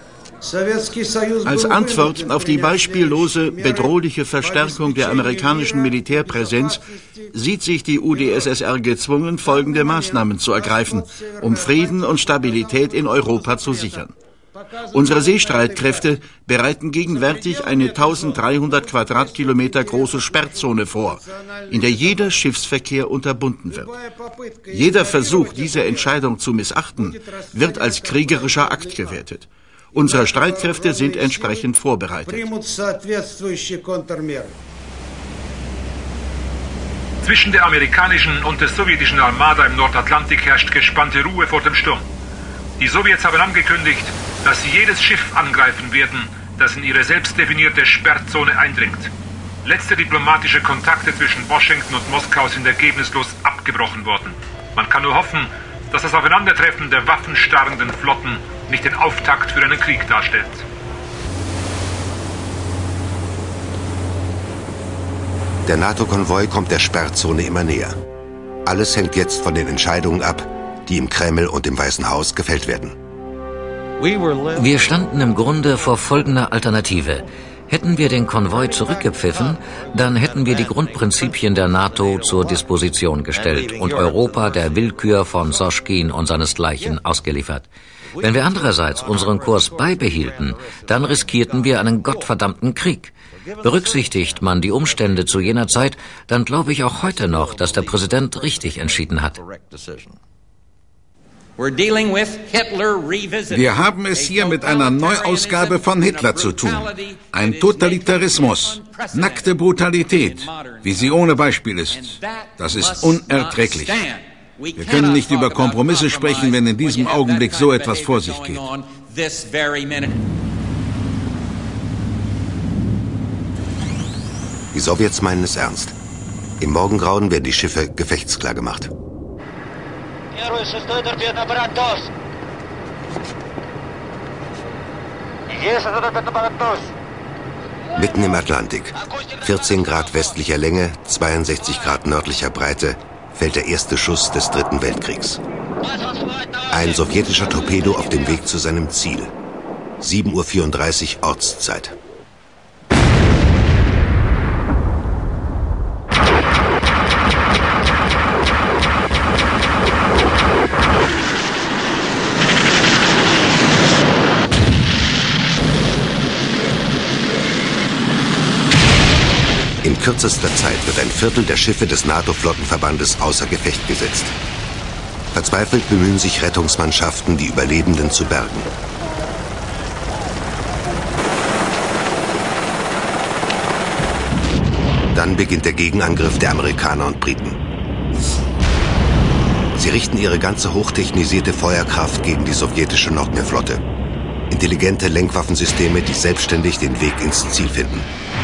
Als Antwort auf die beispiellose, bedrohliche Verstärkung der amerikanischen Militärpräsenz sieht sich die U d S S R gezwungen, folgende Maßnahmen zu ergreifen, um Frieden und Stabilität in Europa zu sichern. Unsere Seestreitkräfte bereiten gegenwärtig eine eintausenddreihundert Quadratkilometer große Sperrzone vor, in der jeder Schiffsverkehr unterbunden wird. Jeder Versuch, diese Entscheidung zu missachten, wird als kriegerischer Akt gewertet. Unsere Streitkräfte sind entsprechend vorbereitet. Zwischen der amerikanischen und der sowjetischen Armada im Nordatlantik herrscht gespannte Ruhe vor dem Sturm. Die Sowjets haben angekündigt, dass sie jedes Schiff angreifen werden, das in ihre selbstdefinierte Sperrzone eindringt. Letzte diplomatische Kontakte zwischen Washington und Moskau sind ergebnislos abgebrochen worden. Man kann nur hoffen, dass das Aufeinandertreffen der waffenstarrenden Flotten nicht den Auftakt für einen Krieg darstellt. Der NATO-Konvoi kommt der Sperrzone immer näher. Alles hängt jetzt von den Entscheidungen ab, die im Kreml und im Weißen Haus gefällt werden. Wir standen im Grunde vor folgender Alternative. Hätten wir den Konvoi zurückgepfiffen, dann hätten wir die Grundprinzipien der NATO zur Disposition gestellt und Europa der Willkür von Soschkin und seinesgleichen ausgeliefert. Wenn wir andererseits unseren Kurs beibehielten, dann riskierten wir einen gottverdammten Krieg. Berücksichtigt man die Umstände zu jener Zeit, dann glaube ich auch heute noch, dass der Präsident richtig entschieden hat. Wir haben es hier mit einer Neuausgabe von Hitler zu tun. Ein Totalitarismus, nackte Brutalität, wie sie ohne Beispiel ist. Das ist unerträglich. Wir können nicht über Kompromisse sprechen, wenn in diesem Augenblick so etwas vor sich geht. Die Sowjets meinen es ernst. Im Morgengrauen werden die Schiffe gefechtsklar gemacht. Mitten im Atlantik, vierzehn Grad westlicher Länge, zweiundsechzig Grad nördlicher Breite, fällt der erste Schuss des Dritten Weltkriegs. Ein sowjetischer Torpedo auf dem Weg zu seinem Ziel. sieben Uhr vierunddreißig Ortszeit. In kürzester Zeit wird ein Viertel der Schiffe des NATO-Flottenverbandes außer Gefecht gesetzt. Verzweifelt bemühen sich Rettungsmannschaften, die Überlebenden zu bergen. Dann beginnt der Gegenangriff der Amerikaner und Briten. Sie richten ihre ganze hochtechnisierte Feuerkraft gegen die sowjetische Nordmeerflotte. Intelligente Lenkwaffensysteme, die selbstständig den Weg ins Ziel finden.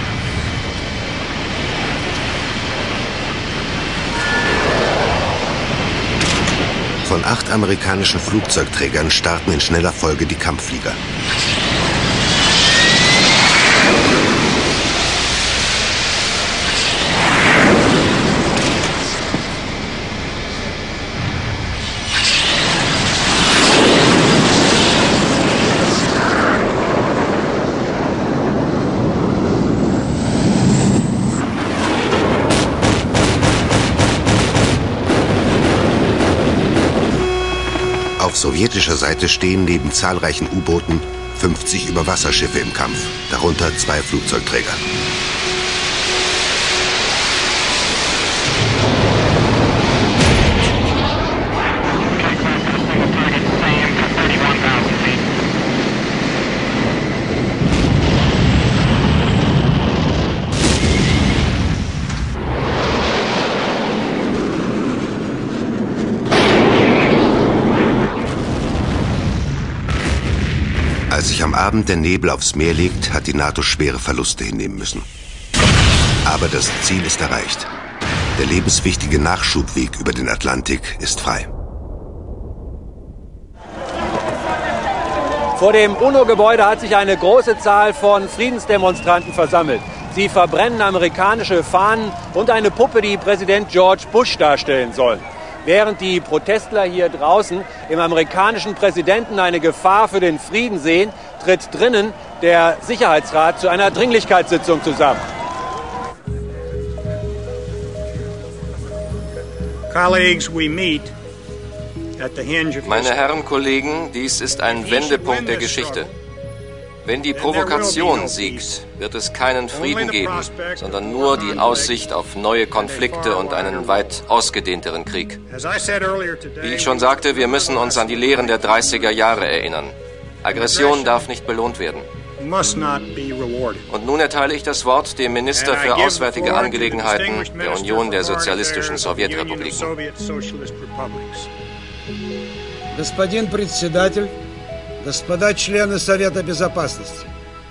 Von acht amerikanischen Flugzeugträgern starten in schneller Folge die Kampfflieger. Auf sowjetischer Seite stehen neben zahlreichen U-Booten fünfzig Überwasserschiffe im Kampf, darunter zwei Flugzeugträger. Als sich am Abend der Nebel aufs Meer legt, hat die NATO schwere Verluste hinnehmen müssen. Aber das Ziel ist erreicht. Der lebenswichtige Nachschubweg über den Atlantik ist frei. Vor dem UNO-Gebäude hat sich eine große Zahl von Friedensdemonstranten versammelt. Sie verbrennen amerikanische Fahnen und eine Puppe, die Präsident George Bush darstellen soll. Während die Protestler hier draußen im amerikanischen Präsidenten eine Gefahr für den Frieden sehen, tritt drinnen der Sicherheitsrat zu einer Dringlichkeitssitzung zusammen. Meine Herren Kollegen, dies ist ein Wendepunkt der Geschichte. Wenn die Provokation siegt, wird es keinen Frieden geben, sondern nur die Aussicht auf neue Konflikte und einen weit ausgedehnteren Krieg. Wie ich schon sagte, wir müssen uns an die Lehren der dreißiger Jahre erinnern. Aggression darf nicht belohnt werden. Und nun erteile ich das Wort dem Minister für Auswärtige Angelegenheiten der Union der Sozialistischen Sowjetrepubliken. Господин председатель, господа члены Совета Безопасности.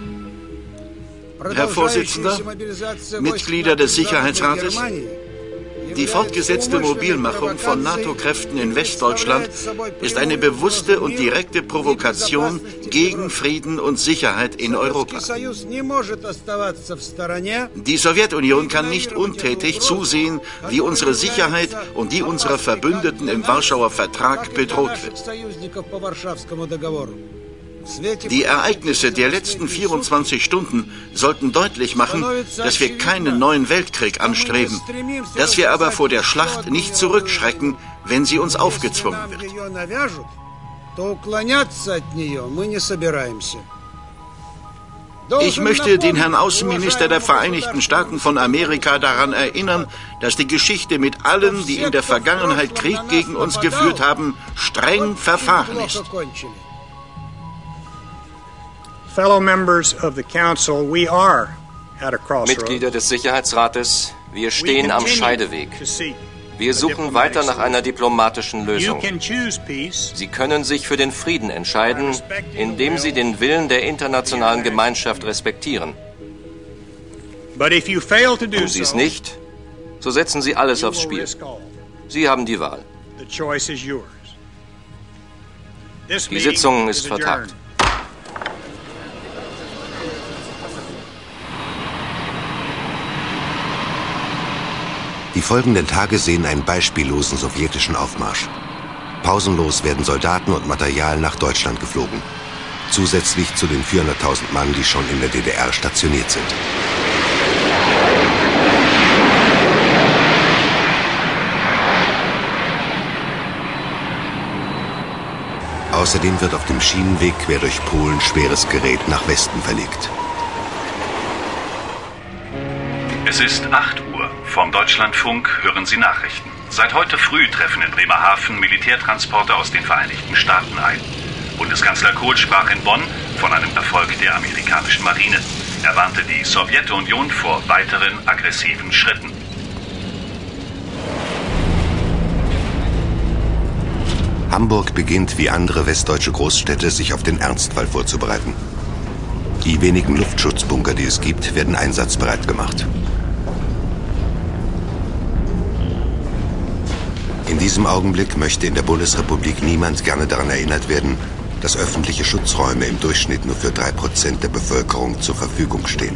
Herr Vorsitzender, Mitglieder des Sicherheitsrates, die fortgesetzte Mobilmachung von NATO-Kräften in Westdeutschland ist eine bewusste und direkte Provokation gegen Frieden und Sicherheit in Europa. Die Sowjetunion kann nicht untätig zusehen, wie unsere Sicherheit und die unserer Verbündeten im Warschauer Vertrag bedroht wird. Die Ereignisse der letzten vierundzwanzig Stunden sollten deutlich machen, dass wir keinen neuen Weltkrieg anstreben, dass wir aber vor der Schlacht nicht zurückschrecken, wenn sie uns aufgezwungen wird. Ich möchte den Herrn Außenminister der Vereinigten Staaten von Amerika daran erinnern, dass die Geschichte mit allen, die in der Vergangenheit Krieg gegen uns geführt haben, streng verfahren ist. Mitglieder des Sicherheitsrates, wir stehen am Scheideweg. Wir suchen weiter nach einer diplomatischen Lösung. Sie können sich für den Frieden entscheiden, indem Sie den Willen der internationalen Gemeinschaft respektieren. Tun Sie es nicht, so setzen Sie alles aufs Spiel. Sie haben die Wahl. Die Sitzung ist vertagt. Die folgenden Tage sehen einen beispiellosen sowjetischen Aufmarsch. Pausenlos werden Soldaten und Material nach Deutschland geflogen. Zusätzlich zu den vierhunderttausend Mann, die schon in der D D R stationiert sind. Außerdem wird auf dem Schienenweg quer durch Polen schweres Gerät nach Westen verlegt. Es ist acht Uhr. Vom Deutschlandfunk hören Sie Nachrichten. Seit heute früh treffen in Bremerhaven Militärtransporte aus den Vereinigten Staaten ein. Bundeskanzler Kohl sprach in Bonn von einem Erfolg der amerikanischen Marine. Er warnte die Sowjetunion vor weiteren aggressiven Schritten. Hamburg beginnt wie andere westdeutsche Großstädte, sich auf den Ernstfall vorzubereiten. Die wenigen Luftschutzbunker, die es gibt, werden einsatzbereit gemacht. In diesem Augenblick möchte in der Bundesrepublik niemand gerne daran erinnert werden, dass öffentliche Schutzräume im Durchschnitt nur für drei Prozent der Bevölkerung zur Verfügung stehen.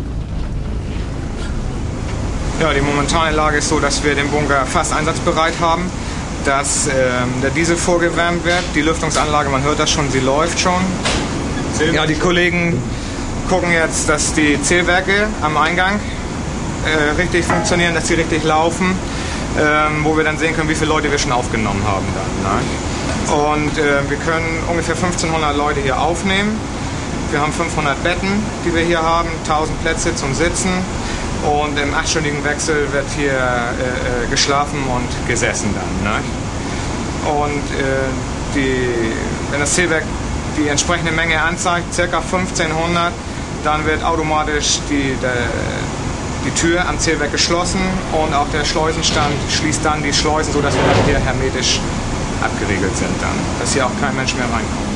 Ja, die momentane Lage ist so, dass wir den Bunker fast einsatzbereit haben, dass ähm, der Diesel vorgewärmt wird, die Lüftungsanlage, man hört das schon, sie läuft schon. Ja, die Kollegen gucken jetzt, dass die Zählwerke am Eingang äh, richtig funktionieren, dass sie richtig laufen, ähm, wo wir dann sehen können, wie viele Leute wir schon aufgenommen haben dann. Ne? Und äh, wir können ungefähr fünfzehnhundert Leute hier aufnehmen. Wir haben fünfhundert Betten, die wir hier haben, tausend Plätze zum Sitzen. Und im achtstündigen Wechsel wird hier äh, geschlafen und gesessen dann. Ne? Und äh, die, wenn das Zählwerk die entsprechende Menge anzeigt, ca. fünfzehnhundert, dann wird automatisch die, der, die Tür am Zählwerk geschlossen und auch der Schleusenstand schließt dann die Schleusen, sodass wir dann hier hermetisch abgeriegelt sind, dann, dass hier auch kein Mensch mehr reinkommt.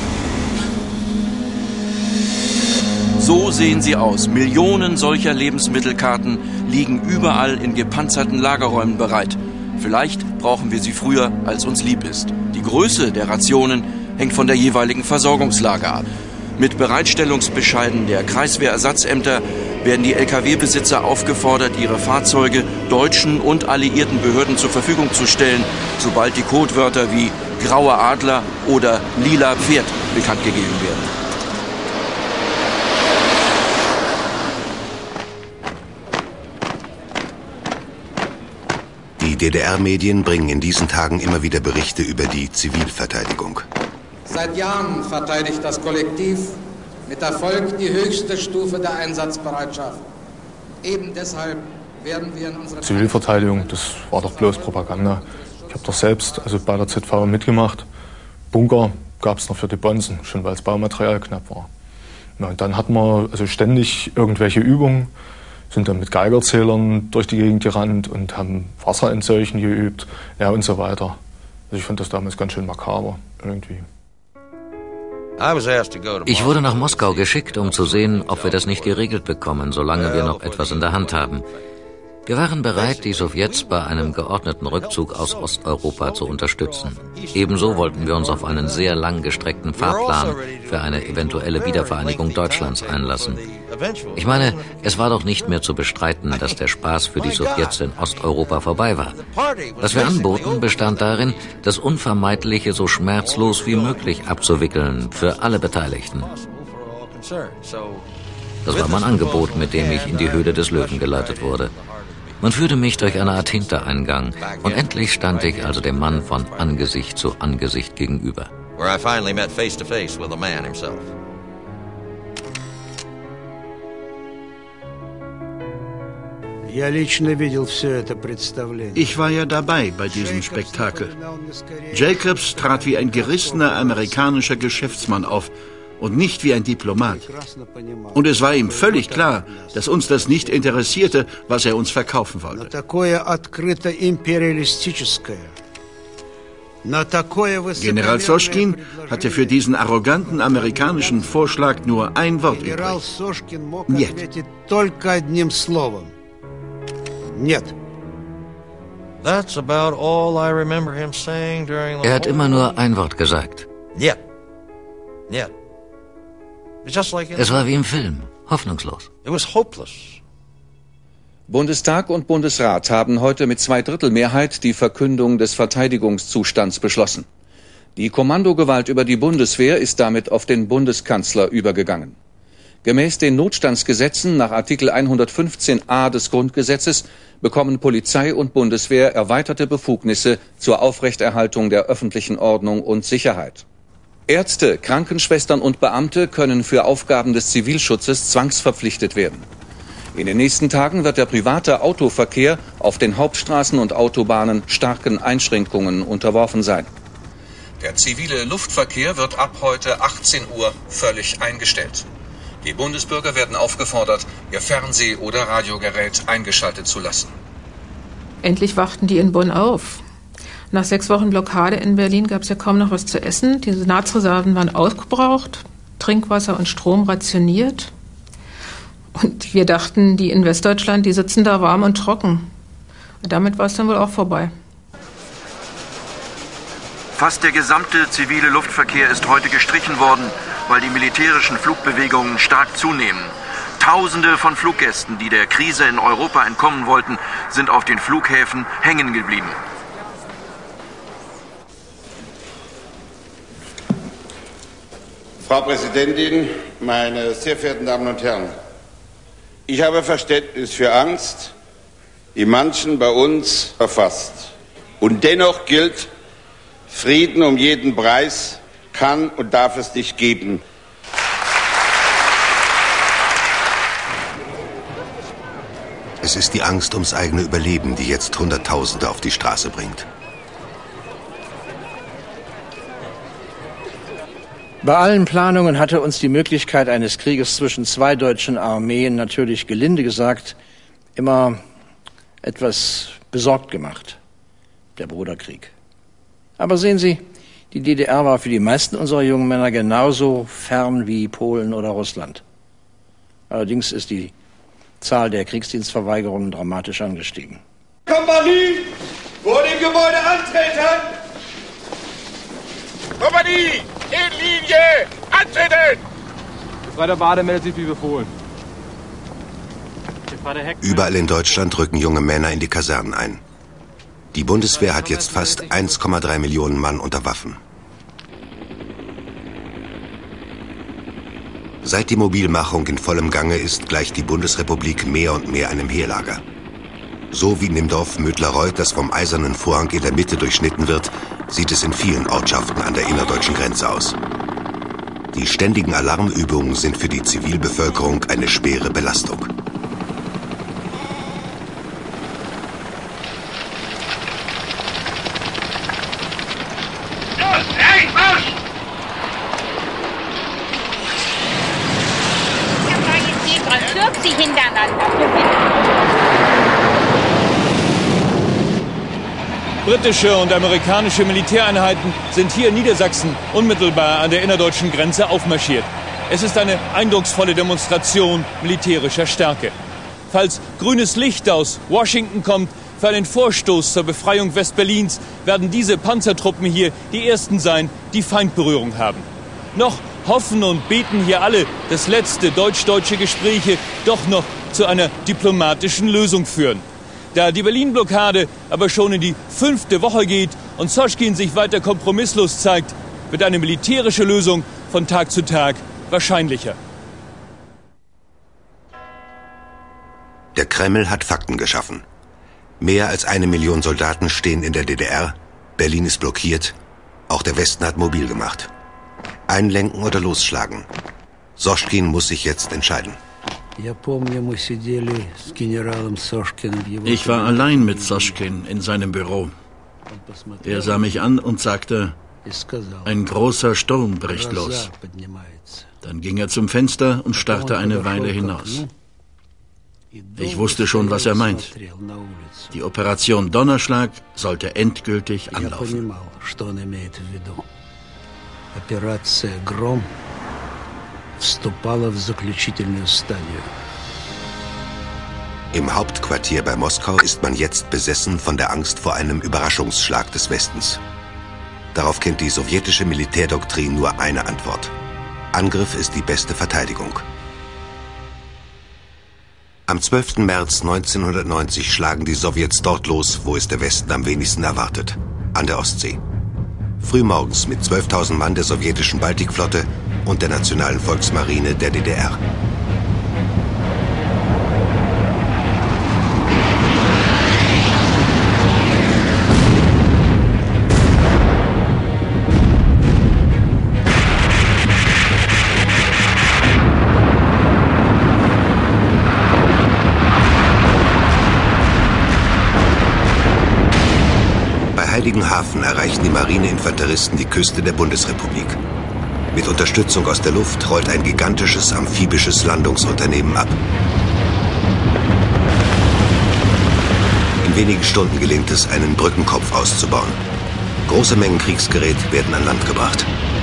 So sehen sie aus. Millionen solcher Lebensmittelkarten liegen überall in gepanzerten Lagerräumen bereit. Vielleicht brauchen wir sie früher, als uns lieb ist. Die Größe der Rationen hängt von der jeweiligen Versorgungslage ab. Mit Bereitstellungsbescheiden der Kreiswehrersatzämter werden die L K W-Besitzer aufgefordert, ihre Fahrzeuge deutschen und alliierten Behörden zur Verfügung zu stellen, sobald die Codewörter wie grauer Adler oder lila Pferd bekannt gegeben werden. Die D D R-Medien bringen in diesen Tagen immer wieder Berichte über die Zivilverteidigung. Seit Jahren verteidigt das Kollektiv mit Erfolg die höchste Stufe der Einsatzbereitschaft. Eben deshalb werden wir in unserer Zivilverteidigung, das war doch bloß Propaganda. Ich habe doch selbst, also bei der Z V mitgemacht. Bunker gab es noch für die Bonzen, schon weil das Baumaterial knapp war. Ja, und dann hatten wir also ständig irgendwelche Übungen, sind dann mit Geigerzählern durch die Gegend gerannt und haben Wasserentseuchen geübt, ja und so weiter. Also ich fand das damals ganz schön makaber irgendwie. Ich wurde nach Moskau geschickt, um zu sehen, ob wir das nicht geregelt bekommen, solange wir noch etwas in der Hand haben. Wir waren bereit, die Sowjets bei einem geordneten Rückzug aus Osteuropa zu unterstützen. Ebenso wollten wir uns auf einen sehr langgestreckten Fahrplan für eine eventuelle Wiedervereinigung Deutschlands einlassen. Ich meine, es war doch nicht mehr zu bestreiten, dass der Spaß für die Sowjets in Osteuropa vorbei war. Was wir anboten, bestand darin, das Unvermeidliche so schmerzlos wie möglich abzuwickeln für alle Beteiligten. Das war mein Angebot, mit dem ich in die Höhle des Löwen geleitet wurde. Man führte mich durch eine Art Hintereingang und endlich stand ich also dem Mann von Angesicht zu Angesicht gegenüber. Ich war ja dabei bei diesem Spektakel. Jacobs trat wie ein gerissener amerikanischer Geschäftsmann auf und nicht wie ein Diplomat. Und es war ihm völlig klar, dass uns das nicht interessierte, was er uns verkaufen wollte. General Soschkin hatte für diesen arroganten amerikanischen Vorschlag nur ein Wort übrig. Niet. Er hat immer nur ein Wort gesagt. Нет. Нет. Es war wie im Film, hoffnungslos. Bundestag und Bundesrat haben heute mit Zweidrittelmehrheit die Verkündung des Verteidigungszustands beschlossen. Die Kommandogewalt über die Bundeswehr ist damit auf den Bundeskanzler übergegangen. Gemäß den Notstandsgesetzen nach Artikel hundertfünfzehn a des Grundgesetzes bekommen Polizei und Bundeswehr erweiterte Befugnisse zur Aufrechterhaltung der öffentlichen Ordnung und Sicherheit. Ärzte, Krankenschwestern und Beamte können für Aufgaben des Zivilschutzes zwangsverpflichtet werden. In den nächsten Tagen wird der private Autoverkehr auf den Hauptstraßen und Autobahnen starken Einschränkungen unterworfen sein. Der zivile Luftverkehr wird ab heute achtzehn Uhr völlig eingestellt. Die Bundesbürger werden aufgefordert, ihr Fernseh- oder Radiogerät eingeschaltet zu lassen. Endlich wachten die in Bonn auf. Nach sechs Wochen Blockade in Berlin gab es ja kaum noch was zu essen. Die Senatsreserven waren aufgebraucht, Trinkwasser und Strom rationiert. Und wir dachten, die in Westdeutschland, die sitzen da warm und trocken. Und damit war es dann wohl auch vorbei. Fast der gesamte zivile Luftverkehr ist heute gestrichen worden, weil die militärischen Flugbewegungen stark zunehmen. Tausende von Fluggästen, die der Krise in Europa entkommen wollten, sind auf den Flughäfen hängen geblieben. Frau Präsidentin, meine sehr verehrten Damen und Herren! Ich habe Verständnis für Angst, die manchen bei uns verfasst. Und dennoch gilt, Frieden um jeden Preis kann und darf es nicht geben. Es ist die Angst ums eigene Überleben, die jetzt Hunderttausende auf die Straße bringt. Bei allen Planungen hatte uns die Möglichkeit eines Krieges zwischen zwei deutschen Armeen natürlich gelinde gesagt immer etwas besorgt gemacht, der Bruderkrieg. Aber sehen Sie, die D D R war für die meisten unserer jungen Männer genauso fern wie Polen oder Russland. Allerdings ist die Zahl der Kriegsdienstverweigerungen dramatisch angestiegen. Kompanie, vor dem Gebäude antreten! Kompanie, in Linie, antreten! Zweiter Bade meldet sich wie befohlen. Überall in Deutschland rücken junge Männer in die Kasernen ein. Die Bundeswehr hat jetzt fast eins Komma drei Millionen Mann unter Waffen. Seit die Mobilmachung in vollem Gange ist, gleicht die Bundesrepublik mehr und mehr einem Heerlager. So wie in dem Dorf Mödlareuth, das vom Eisernen Vorhang in der Mitte durchschnitten wird, sieht es in vielen Ortschaften an der innerdeutschen Grenze aus. Die ständigen Alarmübungen sind für die Zivilbevölkerung eine schwere Belastung. Britische und amerikanische Militäreinheiten sind hier in Niedersachsen unmittelbar an der innerdeutschen Grenze aufmarschiert. Es ist eine eindrucksvolle Demonstration militärischer Stärke. Falls grünes Licht aus Washington kommt für einen Vorstoß zur Befreiung Westberlins, werden diese Panzertruppen hier die ersten sein, die Feindberührung haben. Noch hoffen und beten hier alle, dass letzte deutsch-deutsche Gespräche doch noch zu einer diplomatischen Lösung führen. Da die Berlin-Blockade aber schon in die fünfte Woche geht und Soschkin sich weiter kompromisslos zeigt, wird eine militärische Lösung von Tag zu Tag wahrscheinlicher. Der Kreml hat Fakten geschaffen. Mehr als eine Million Soldaten stehen in der D D R, Berlin ist blockiert, auch der Westen hat mobil gemacht. Einlenken oder losschlagen. Soschkin muss sich jetzt entscheiden. Ich war allein mit Soschkin in seinem Büro. Er sah mich an und sagte, ein großer Sturm bricht los. Dann ging er zum Fenster und starrte eine Weile hinaus. Ich wusste schon, was er meint. Die Operation Donnerschlag sollte endgültig anlaufen. Операция «Гром» вступала в заключительную стадию. Im Hauptquartier bei Moskau ist man jetzt besessen von der Angst vor einem Überraschungsschlag des Westens. Darauf kennt die sowjetische Militärdoktrin nur eine Antwort. Angriff ist die beste Verteidigung. Am zwölften März neunzehnhundertneunzig schlagen die Sowjets dort los, wo es der Westen am wenigsten erwartet, an der Ostsee. Frühmorgens mit zwölftausend Mann der sowjetischen Baltikflotte und der Nationalen Volksmarine der D D R. Heiligenhafen erreichen die Marineinfanteristen die Küste der Bundesrepublik. Mit Unterstützung aus der Luft rollt ein gigantisches amphibisches Landungsunternehmen ab. In wenigen Stunden gelingt es, einen Brückenkopf auszubauen. Große Mengen Kriegsgerät werden an Land gebracht.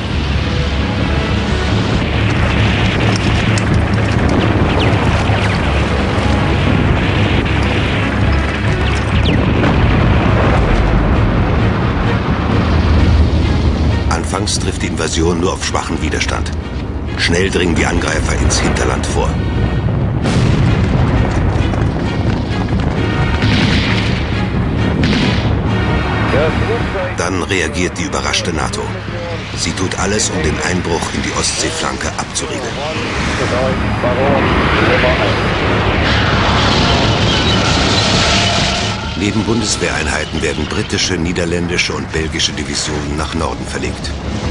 Anfangs trifft die Invasion nur auf schwachen Widerstand. Schnell dringen die Angreifer ins Hinterland vor. Dann reagiert die überraschte NATO. Sie tut alles, um den Einbruch in die Ostseeflanke abzuriegeln. Neben Bundeswehreinheiten werden britische, niederländische und belgische Divisionen nach Norden verlegt.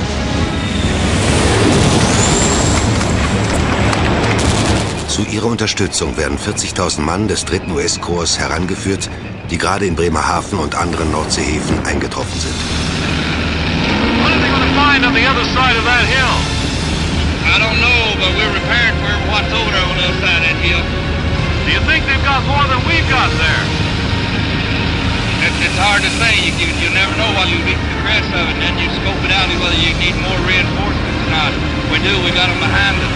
Zu ihrer Unterstützung werden vierzigtausend Mann des dritten U S-Korps herangeführt, die gerade in Bremerhaven und anderen Nordseehäfen eingetroffen sind. It's hard to say. You, you, you never know while you get the crest of it, and then you scope it out whether you need more reinforcements or not. If we do, we got them behind us.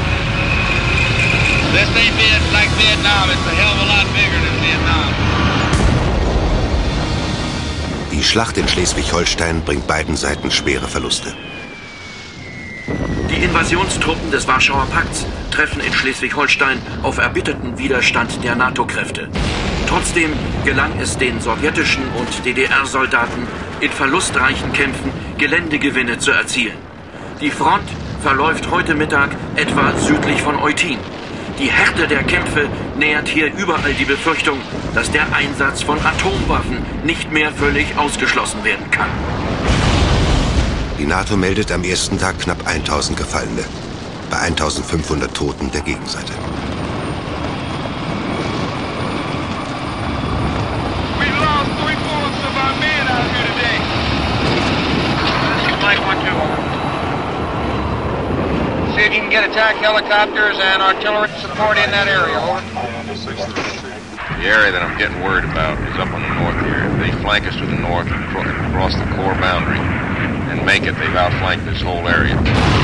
This ain't been like Vietnam. It's a hell of a lot bigger than Vietnam. Die Schlacht in Schleswig-Holstein bringt beiden Seiten schwere Verluste. Die Invasionstruppen des Warschauer Pakts treffen in Schleswig-Holstein auf erbitterten Widerstand der NATO-Kräfte. Trotzdem gelang es den sowjetischen und D D R-Soldaten, in verlustreichen Kämpfen Geländegewinne zu erzielen. Die Front verläuft heute Mittag etwa südlich von Eutin. Die Härte der Kämpfe nährt hier überall die Befürchtung, dass der Einsatz von Atomwaffen nicht mehr völlig ausgeschlossen werden kann. Die NATO meldet am ersten Tag knapp tausend Gefallene, bei eintausendfünfhundert Toten der Gegenseite. See if you can get attack helicopters and artillery support in that area, over. The area that I'm getting worried about is up on the north here. If they flank us to the north and across the core boundary and make it, they've outflanked this whole area.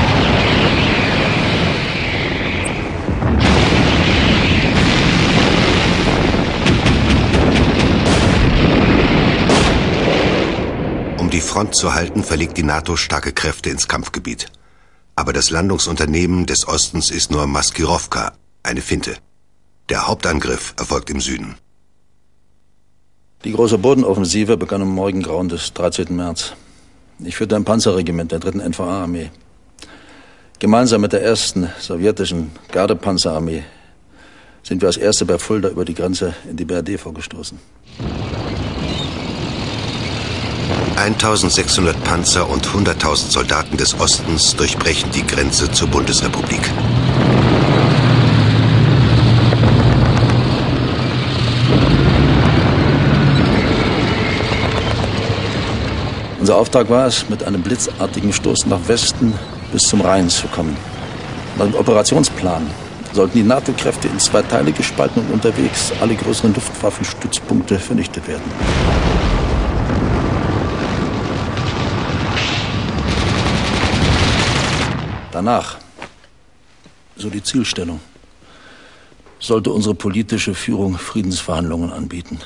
Um die Front zu halten, verlegt die NATO starke Kräfte ins Kampfgebiet. Aber das Landungsunternehmen des Ostens ist nur Maskirovka, eine Finte. Der Hauptangriff erfolgt im Süden. Die große Bodenoffensive begann am Morgengrauen des dreizehnten März. Ich führte ein Panzerregiment der dritten N V A-Armee. Gemeinsam mit der ersten sowjetischen Gardepanzerarmee sind wir als Erste bei Fulda über die Grenze in die B R D vorgestoßen. eintausendsechshundert Panzer und hunderttausend Soldaten des Ostens durchbrechen die Grenze zur Bundesrepublik. Unser Auftrag war es, mit einem blitzartigen Stoß nach Westen bis zum Rhein zu kommen. Nach dem Operationsplan sollten die NATO-Kräfte in zwei Teile gespalten und unterwegs alle größeren Luftwaffenstützpunkte vernichtet werden. Danach, so die Zielstellung, sollte unsere politische Führung Friedensverhandlungen anbieten.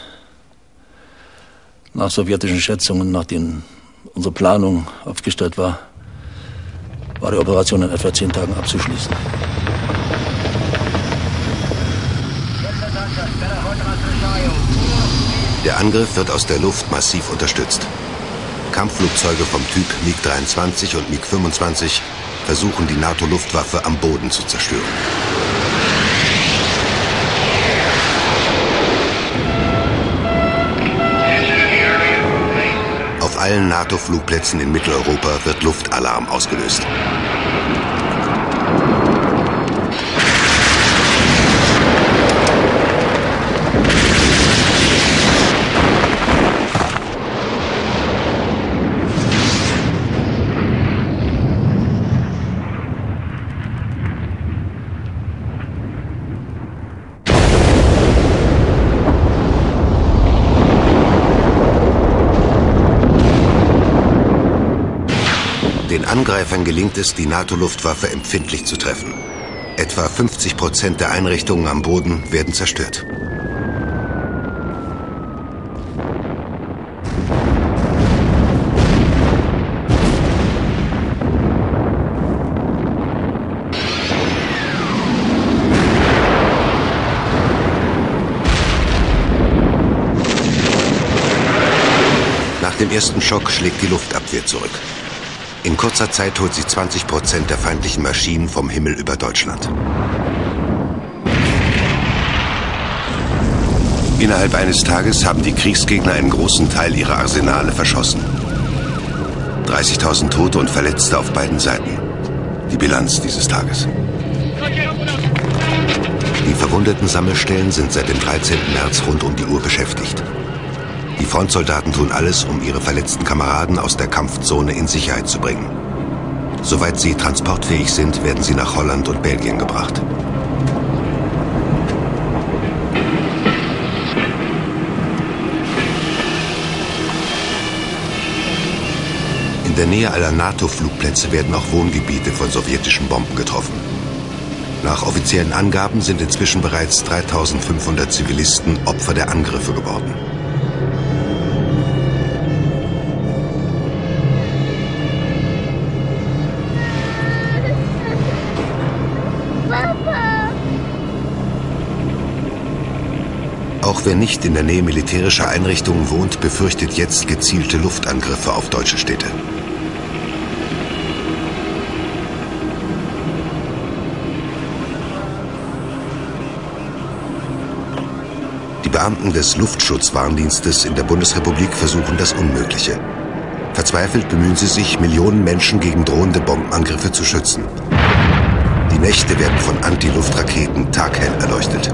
Nach sowjetischen Schätzungen, nach denen unsere Planung aufgestellt war, war die Operation in etwa zehn Tagen abzuschließen. Der Angriff wird aus der Luft massiv unterstützt. Kampfflugzeuge vom Typ MiG dreiundzwanzig und MiG fünfundzwanzig versuchen, die NATO-Luftwaffe am Boden zu zerstören. Auf allen NATO-Flugplätzen in Mitteleuropa wird Luftalarm ausgelöst. Den Angreifern gelingt es, die NATO-Luftwaffe empfindlich zu treffen. Etwa fünfzig Prozent der Einrichtungen am Boden werden zerstört. Nach dem ersten Schock schlägt die Luftabwehr zurück. In kurzer Zeit holt sie zwanzig Prozent der feindlichen Maschinen vom Himmel über Deutschland. Innerhalb eines Tages haben die Kriegsgegner einen großen Teil ihrer Arsenale verschossen. dreißigtausend Tote und Verletzte auf beiden Seiten. Die Bilanz dieses Tages. Die verwundeten Sammelstellen sind seit dem dreizehnten März rund um die Uhr beschäftigt. Die Frontsoldaten tun alles, um ihre verletzten Kameraden aus der Kampfzone in Sicherheit zu bringen. Soweit sie transportfähig sind, werden sie nach Holland und Belgien gebracht. In der Nähe aller NATO-Flugplätze werden auch Wohngebiete von sowjetischen Bomben getroffen. Nach offiziellen Angaben sind inzwischen bereits dreitausendfünfhundert Zivilisten Opfer der Angriffe geworden. Auch wer nicht in der Nähe militärischer Einrichtungen wohnt, befürchtet jetzt gezielte Luftangriffe auf deutsche Städte. Die Beamten des Luftschutzwarndienstes in der Bundesrepublik versuchen das Unmögliche. Verzweifelt bemühen sie sich, Millionen Menschen gegen drohende Bombenangriffe zu schützen. Die Nächte werden von Anti-Luftraketen taghell erleuchtet.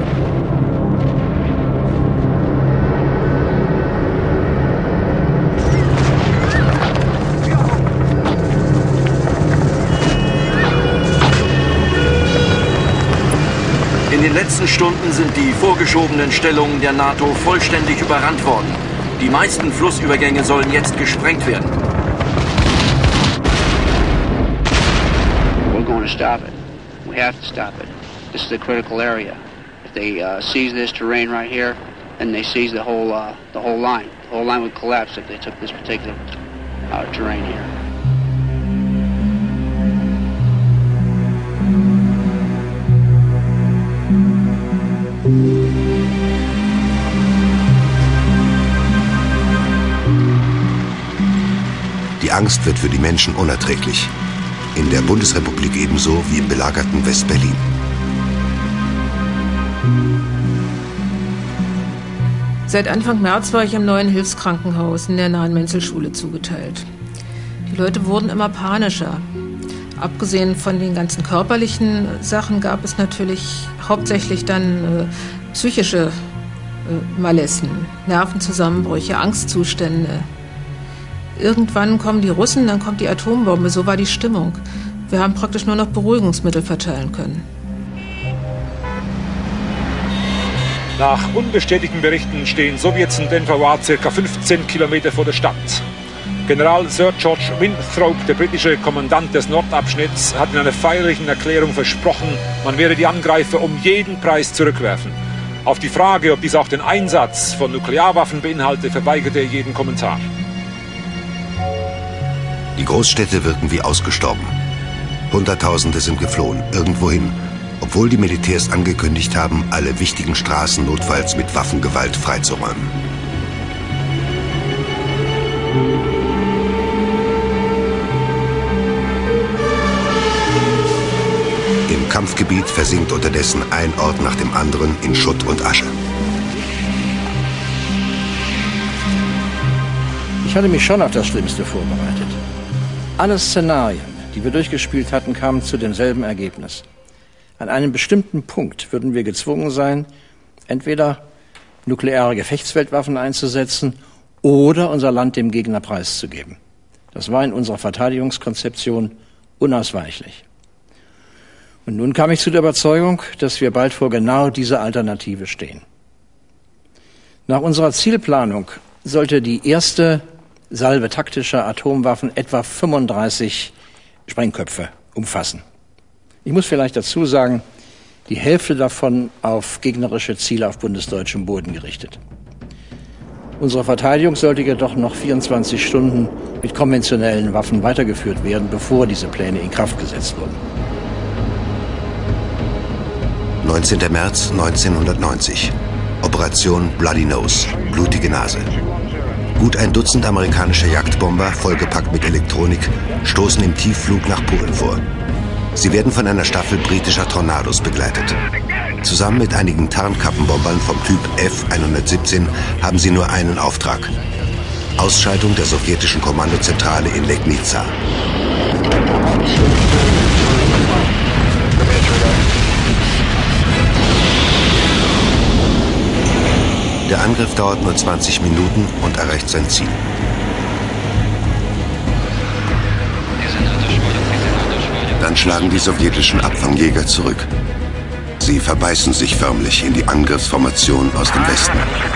In den letzten Stunden sind die vorgeschobenen Stellungen der NATO vollständig überrannt worden. Die meisten Flussübergänge sollen jetzt gesprengt werden. We're going to stop it. We have to stop it. This is a critical area. If they uh, seize this terrain right here, then they seize the whole uh, the whole line. The whole line would collapse if they took this particular uh, terrain here. Die Angst wird für die Menschen unerträglich. In der Bundesrepublik ebenso wie im belagerten West-Berlin. Seit Anfang März war ich im neuen Hilfskrankenhaus in der nahen Menzelschule zugeteilt. Die Leute wurden immer panischer. Abgesehen von den ganzen körperlichen Sachen gab es natürlich hauptsächlich dann äh, psychische äh, Malessen, Nervenzusammenbrüche, Angstzustände. Irgendwann kommen die Russen, dann kommt die Atombombe, so war die Stimmung. Wir haben praktisch nur noch Beruhigungsmittel verteilen können. Nach unbestätigten Berichten stehen Sowjets in Denver ca. fünfzehn Kilometer vor der Stadt. General Sir George Winthrop, der britische Kommandant des Nordabschnitts, hat in einer feierlichen Erklärung versprochen, man werde die Angreifer um jeden Preis zurückwerfen. Auf die Frage, ob dies auch den Einsatz von Nuklearwaffen beinhalte, verweigerte er jeden Kommentar. Die Großstädte wirken wie ausgestorben. Hunderttausende sind geflohen, irgendwohin, obwohl die Militärs angekündigt haben, alle wichtigen Straßen notfalls mit Waffengewalt freizuräumen. Im Kampfgebiet versinkt unterdessen ein Ort nach dem anderen in Schutt und Asche. Ich hatte mich schon auf das Schlimmste vorbereitet. Alle Szenarien, die wir durchgespielt hatten, kamen zu demselben Ergebnis. An einem bestimmten Punkt würden wir gezwungen sein, entweder nukleare Gefechtsweltwaffen einzusetzen oder unser Land dem Gegner preiszugeben. Das war in unserer Verteidigungskonzeption unausweichlich. Und nun kam ich zu der Überzeugung, dass wir bald vor genau dieser Alternative stehen. Nach unserer Zielplanung sollte die erste Salve taktischer Atomwaffen etwa fünfunddreißig Sprengköpfe umfassen. Ich muss vielleicht dazu sagen, die Hälfte davon auf gegnerische Ziele auf bundesdeutschem Boden gerichtet. Unsere Verteidigung sollte jedoch noch vierundzwanzig Stunden mit konventionellen Waffen weitergeführt werden, bevor diese Pläne in Kraft gesetzt wurden. neunzehnter März neunzehnhundertneunzig. Operation Bloody Nose, blutige Nase. Gut ein Dutzend amerikanischer Jagdbomber, vollgepackt mit Elektronik, stoßen im Tiefflug nach Polen vor. Sie werden von einer Staffel britischer Tornados begleitet. Zusammen mit einigen Tarnkappenbombern vom Typ F hundertsiebzehn haben sie nur einen Auftrag: Ausschaltung der sowjetischen Kommandozentrale in Legnica. Der Angriff dauert nur zwanzig Minuten und erreicht sein Ziel. Dann schlagen die sowjetischen Abfangjäger zurück. Sie verbeißen sich förmlich in die Angriffsformation aus dem Westen.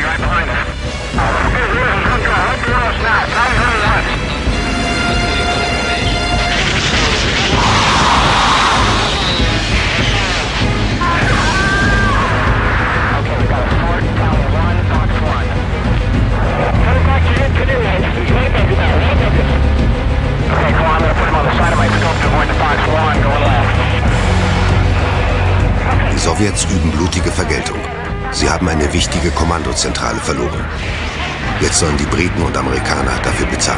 Die Sowjets üben blutige Vergeltung. Sie haben eine wichtige Kommandozentrale verloren. Jetzt sollen die Briten und Amerikaner dafür bezahlen.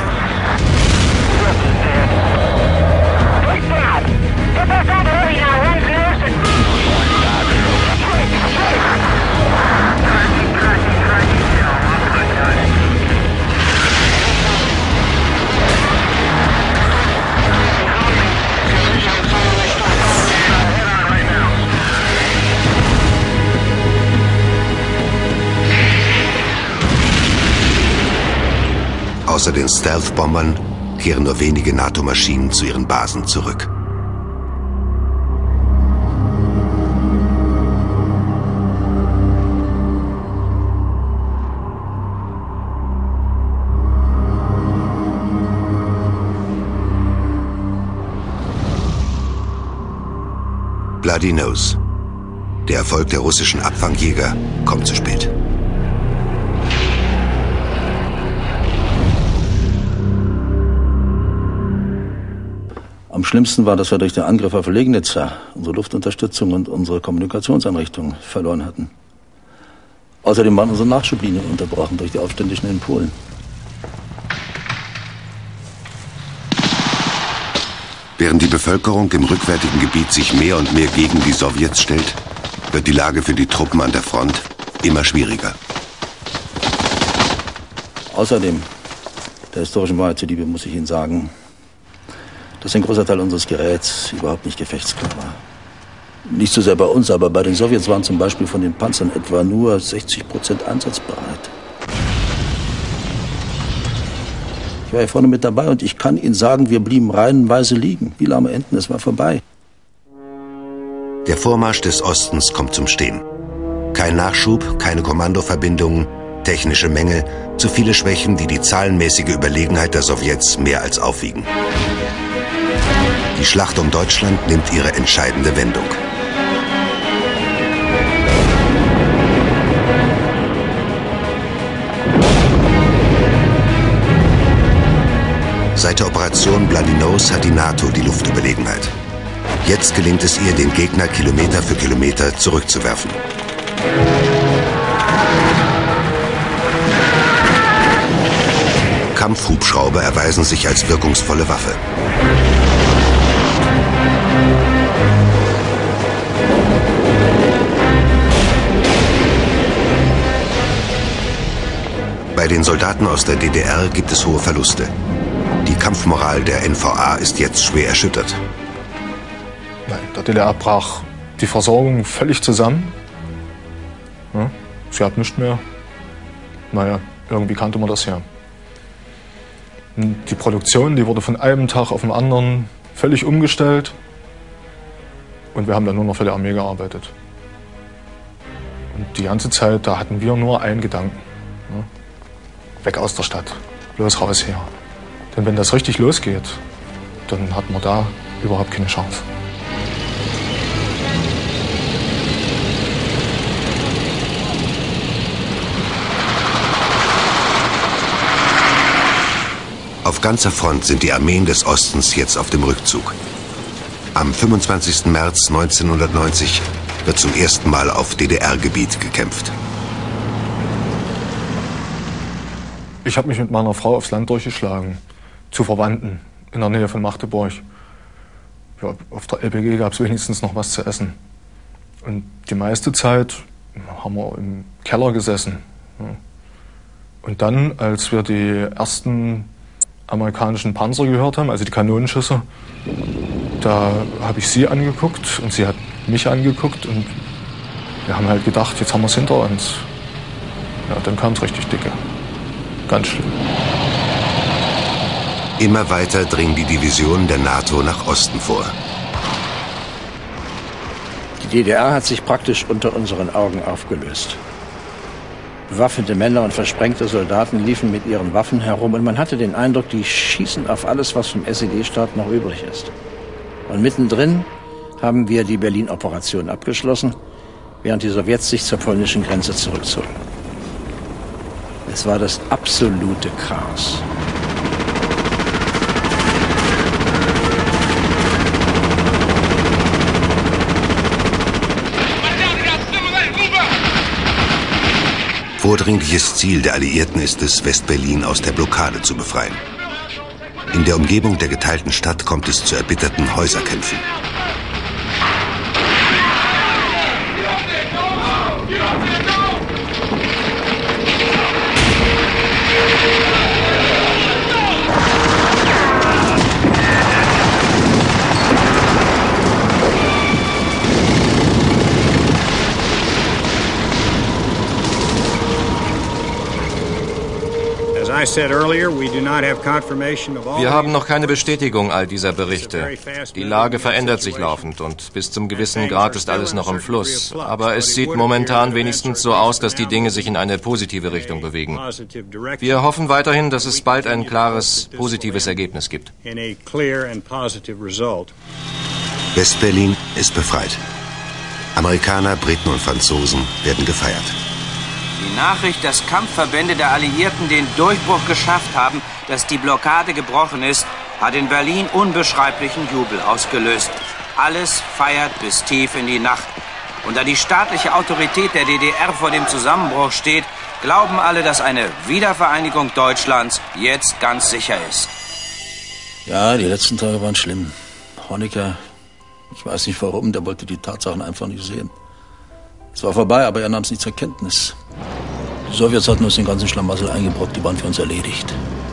Außer den Stealth-Bombern kehren nur wenige NATO-Maschinen zu ihren Basen zurück. Bloody Nose. Der Erfolg der russischen Abfangjäger kommt zu spät. Am schlimmsten war, dass wir durch den Angriff auf Legnica unsere Luftunterstützung und unsere Kommunikationseinrichtungen verloren hatten. Außerdem waren unsere Nachschublinien unterbrochen durch die Aufständischen in Polen. Während die Bevölkerung im rückwärtigen Gebiet sich mehr und mehr gegen die Sowjets stellt, wird die Lage für die Truppen an der Front immer schwieriger. Außerdem, der historischen Wahrheit zuliebe, muss ich Ihnen sagen, dass ein großer Teil unseres Geräts überhaupt nicht gefechtsklar war. Nicht so sehr bei uns, aber bei den Sowjets waren zum Beispiel von den Panzern etwa nur sechzig Prozent einsatzbereit. Ich war hier vorne mit dabei und ich kann Ihnen sagen, wir blieben reihenweise liegen, wie lahme Enten, es war vorbei. Der Vormarsch des Ostens kommt zum Stehen. Kein Nachschub, keine Kommandoverbindungen, technische Mängel, zu viele Schwächen, die die zahlenmäßige Überlegenheit der Sowjets mehr als aufwiegen. Die Schlacht um Deutschland nimmt ihre entscheidende Wendung. Seit der Operation Bloody Nose hat die NATO die Luftüberlegenheit. Jetzt gelingt es ihr, den Gegner Kilometer für Kilometer zurückzuwerfen. Kampfhubschrauber erweisen sich als wirkungsvolle Waffe. Bei den Soldaten aus der D D R gibt es hohe Verluste. Die Kampfmoral der N V A ist jetzt schwer erschüttert. In der D D R brach die Versorgung völlig zusammen. Ja, sie hat nichts mehr. Naja, irgendwie kannte man das ja. Und die Produktion, die wurde von einem Tag auf den anderen völlig umgestellt. Und wir haben dann nur noch für die Armee gearbeitet. Und die ganze Zeit, da hatten wir nur einen Gedanken. Ja, weg aus der Stadt, bloß raus hier. Denn wenn das richtig losgeht, dann hat man da überhaupt keine Chance. Auf ganzer Front sind die Armeen des Ostens jetzt auf dem Rückzug. Am fünfundzwanzigsten März neunzehnhundertneunzig wird zum ersten Mal auf D D R-Gebiet gekämpft. Ich habe mich mit meiner Frau aufs Land durchgeschlagen, zu Verwandten in der Nähe von Magdeburg. Ja, auf der L P G gab es wenigstens noch was zu essen. Und die meiste Zeit haben wir im Keller gesessen. Und dann, als wir die ersten amerikanischen Panzer gehört haben, also die Kanonenschüsse, da habe ich sie angeguckt und sie hat mich angeguckt und wir haben halt gedacht, jetzt haben wir es hinter uns. Ja, dann kam es richtig dicke. Ganz schlimm. Immer weiter dringen die Divisionen der NATO nach Osten vor. Die D D R hat sich praktisch unter unseren Augen aufgelöst. Bewaffnete Männer und versprengte Soldaten liefen mit ihren Waffen herum und man hatte den Eindruck, die schießen auf alles, was vom S E D-Staat noch übrig ist. Und mittendrin haben wir die Berlin-Operation abgeschlossen, während die Sowjets sich zur polnischen Grenze zurückzogen. Es war das absolute Chaos. Vordringliches Ziel der Alliierten ist es, West-Berlin aus der Blockade zu befreien. In der Umgebung der geteilten Stadt kommt es zu erbitterten Häuserkämpfen. Wir haben noch keine Bestätigung all dieser Berichte. Die Lage verändert sich laufend und bis zum gewissen Grad ist alles noch im Fluss. Aber es sieht momentan wenigstens so aus, dass die Dinge sich in eine positive Richtung bewegen. Wir hoffen weiterhin, dass es bald ein klares, positives Ergebnis gibt. West-Berlin ist befreit. Amerikaner, Briten und Franzosen werden gefeiert. Die Nachricht, dass Kampfverbände der Alliierten den Durchbruch geschafft haben, dass die Blockade gebrochen ist, hat in Berlin unbeschreiblichen Jubel ausgelöst. Alles feiert bis tief in die Nacht. Und da die staatliche Autorität der D D R vor dem Zusammenbruch steht, glauben alle, dass eine Wiedervereinigung Deutschlands jetzt ganz sicher ist. Ja, die letzten Tage waren schlimm. Honecker, ich weiß nicht warum, der wollte die Tatsachen einfach nicht sehen. Es war vorbei, aber er nahm es nicht zur Kenntnis. Die Sowjets hatten uns den ganzen Schlamassel eingebrockt, die waren für uns erledigt.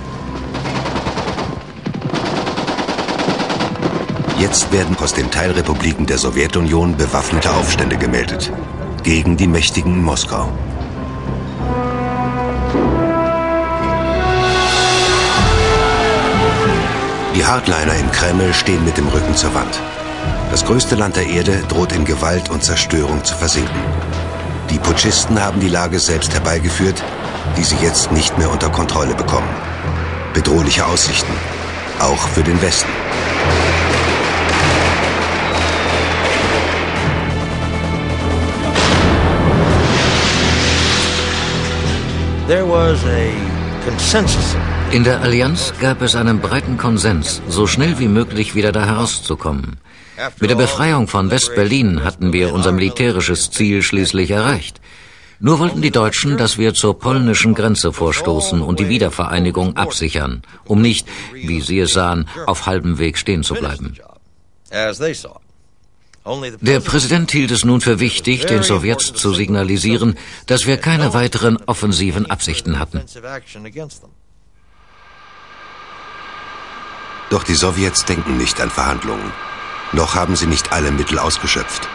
Jetzt werden aus den Teilrepubliken der Sowjetunion bewaffnete Aufstände gemeldet. Gegen die Mächtigen in Moskau. Die Hardliner im Kreml stehen mit dem Rücken zur Wand. Das größte Land der Erde droht in Gewalt und Zerstörung zu versinken. Die Putschisten haben die Lage selbst herbeigeführt, die sie jetzt nicht mehr unter Kontrolle bekommen. Bedrohliche Aussichten, auch für den Westen. There was a consensus In der Allianz gab es einen breiten Konsens, so schnell wie möglich wieder da herauszukommen. Mit der Befreiung von West-Berlin hatten wir unser militärisches Ziel schließlich erreicht. Nur wollten die Deutschen, dass wir zur polnischen Grenze vorstoßen und die Wiedervereinigung absichern, um nicht, wie sie es sahen, auf halbem Weg stehen zu bleiben. Der Präsident hielt es nun für wichtig, den Sowjets zu signalisieren, dass wir keine weiteren offensiven Absichten hatten. Doch die Sowjets denken nicht an Verhandlungen. Noch haben sie nicht alle Mittel ausgeschöpft.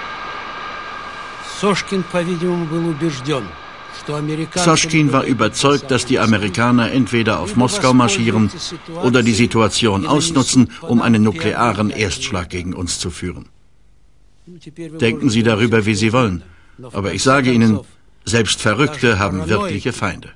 Soschkin war überzeugt, dass die Amerikaner entweder auf Moskau marschieren oder die Situation ausnutzen, um einen nuklearen Erstschlag gegen uns zu führen. Denken Sie darüber, wie Sie wollen. Aber ich sage Ihnen, selbst Verrückte haben wirkliche Feinde.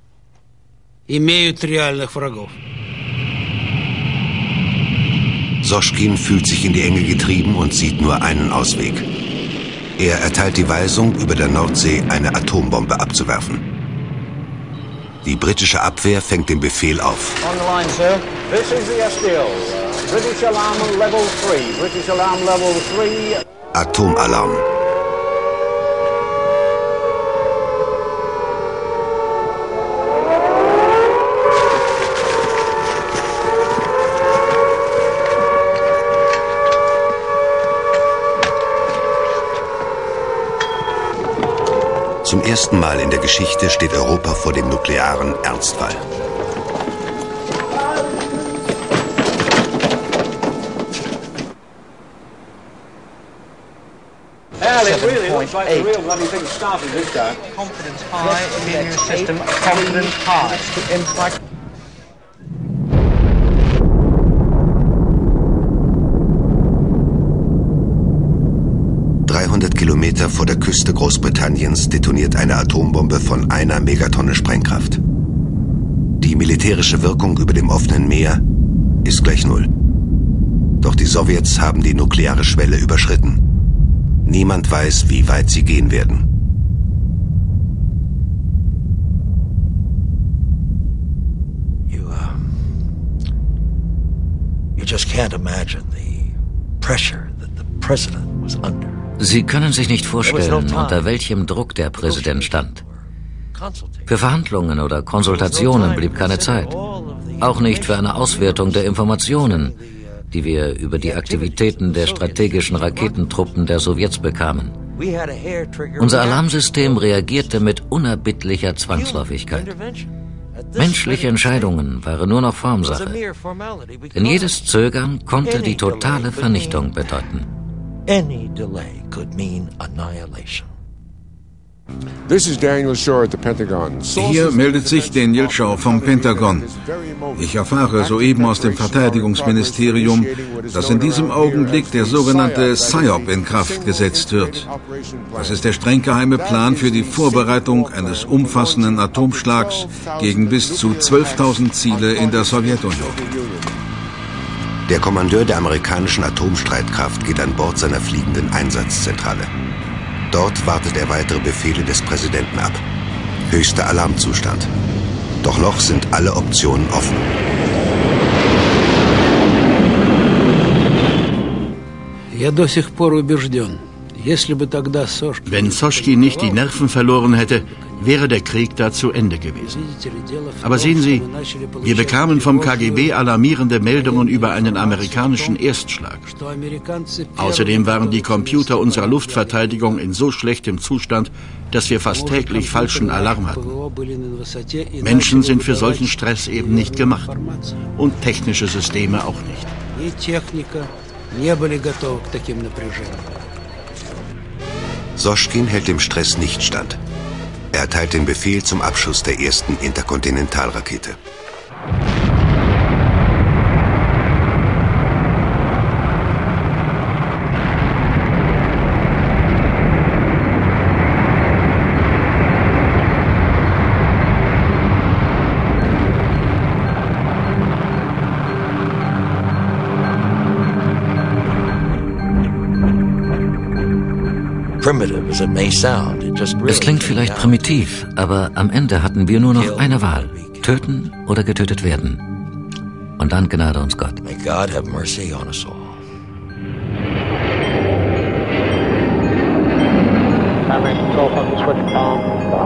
Soschkin fühlt sich in die Enge getrieben und sieht nur einen Ausweg. Er erteilt die Weisung, über der Nordsee eine Atombombe abzuwerfen. Die britische Abwehr fängt den Befehl auf. On the line, sir. This is the S D O. Uh, British alarm level three. British alarm level three. Atomalarm. Zum ersten Mal in der Geschichte steht Europa vor dem nuklearen Ernstfall. Well, it really looks like the real bloody thing started this time. Confidence high, immune system, confidence high. dreihundert Kilometer vor der Küste Großbritanniens detoniert eine Atombombe von einer Megatonne Sprengkraft. Die militärische Wirkung über dem offenen Meer ist gleich null. Doch die Sowjets haben die nukleare Schwelle überschritten. Niemand weiß, wie weit sie gehen werden. You, um, you just can't imagine the pressure that the president was under. Sie können sich nicht vorstellen, unter welchem Druck der Präsident stand. Für Verhandlungen oder Konsultationen blieb keine Zeit. Auch nicht für eine Auswertung der Informationen, die wir über die Aktivitäten der strategischen Raketentruppen der Sowjets bekamen. Unser Alarmsystem reagierte mit unerbittlicher Zwangsläufigkeit. Menschliche Entscheidungen waren nur noch Formsache. Denn jedes Zögern konnte die totale Vernichtung bedeuten. Any delay could mean annihilation. Hier meldet sich Daniel Shaw vom Pentagon. Ich erfahre soeben aus dem Verteidigungsministerium, dass in diesem Augenblick der sogenannte PSYOP in Kraft gesetzt wird. Das ist der streng geheime Plan für die Vorbereitung eines umfassenden Atomschlags gegen bis zu zwölftausend Ziele in der Sowjetunion. Der Kommandeur der amerikanischen Atomstreitkraft geht an Bord seiner fliegenden Einsatzzentrale. Dort wartet er weitere Befehle des Präsidenten ab. Höchster Alarmzustand. Doch noch sind alle Optionen offen. Wenn Soschkin nicht die Nerven verloren hätte, wäre der Krieg da zu Ende gewesen. Aber sehen Sie, wir bekamen vom K G B alarmierende Meldungen über einen amerikanischen Erstschlag. Außerdem waren die Computer unserer Luftverteidigung in so schlechtem Zustand, dass wir fast täglich falschen Alarm hatten. Menschen sind für solchen Stress eben nicht gemacht. Und technische Systeme auch nicht. Soschkin hält dem Stress nicht stand. Er erteilt den Befehl zum Abschuss der ersten Interkontinentalrakete. Es klingt vielleicht primitiv, aber am Ende hatten wir nur noch eine Wahl. Töten oder getötet werden. Und dann gnade uns Gott. May God have mercy on us all. Primary control from the switch bomb.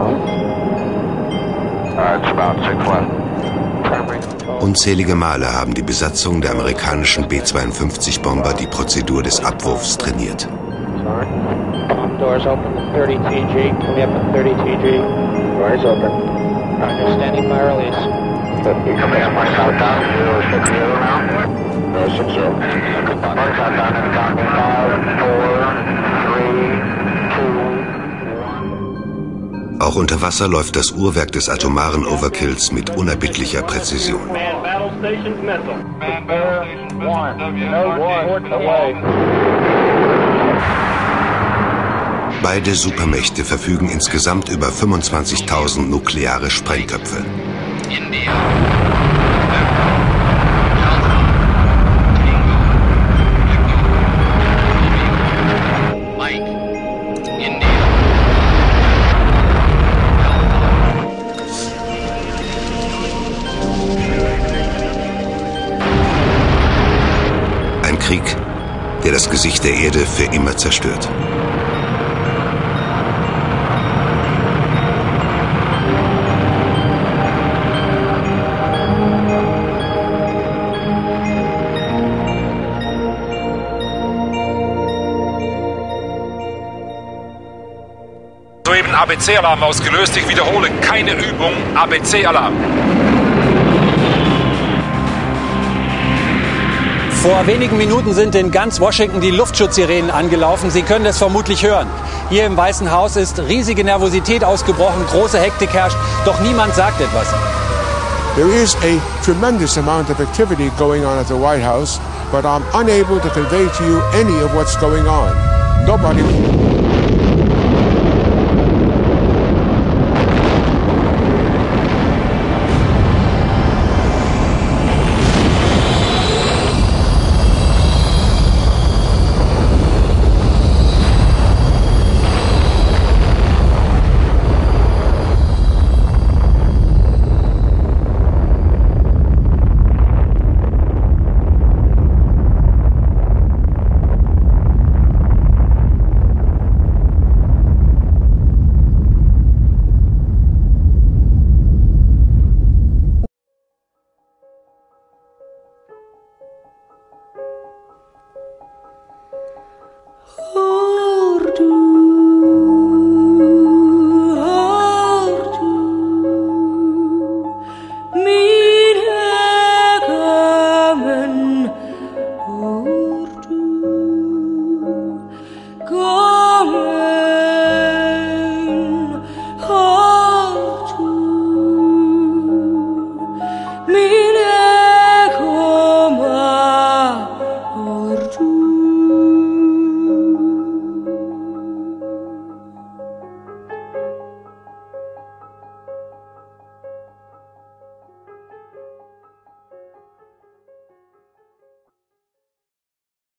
Uh, it's about six left. Unzählige Male haben die Besatzung der amerikanischen B zweiundfünfzig Bomber die Prozedur des Abwurfs trainiert. Bomb doors open to thirty T G. Can we up to thirty T G? Doors open. Roger, standing by release. You come in one countdown, zero six zero now. Zero six zero. One countdown and counting five, four, three, two. Auch unter Wasser läuft das Uhrwerk des atomaren Overkills mit unerbittlicher Präzision. Man battle stations missile. Man battle stations missile. One. No one. Away. Beide Supermächte verfügen insgesamt über fünfundzwanzigtausend nukleare Sprengköpfe. Ein Krieg, der das Gesicht der Erde für immer zerstört. Soeben A B C-Alarm ausgelöst. Ich wiederhole, keine Übung, A B C-Alarm. Vor wenigen Minuten sind in ganz Washington die Luftschutzsirenen angelaufen. Sie können es vermutlich hören. Hier im Weißen Haus ist riesige Nervosität ausgebrochen, große Hektik herrscht, doch niemand sagt etwas. There is a tremendous amount of activity going on at the White House, but I'm unable to convey to you any of what's going on. Nobody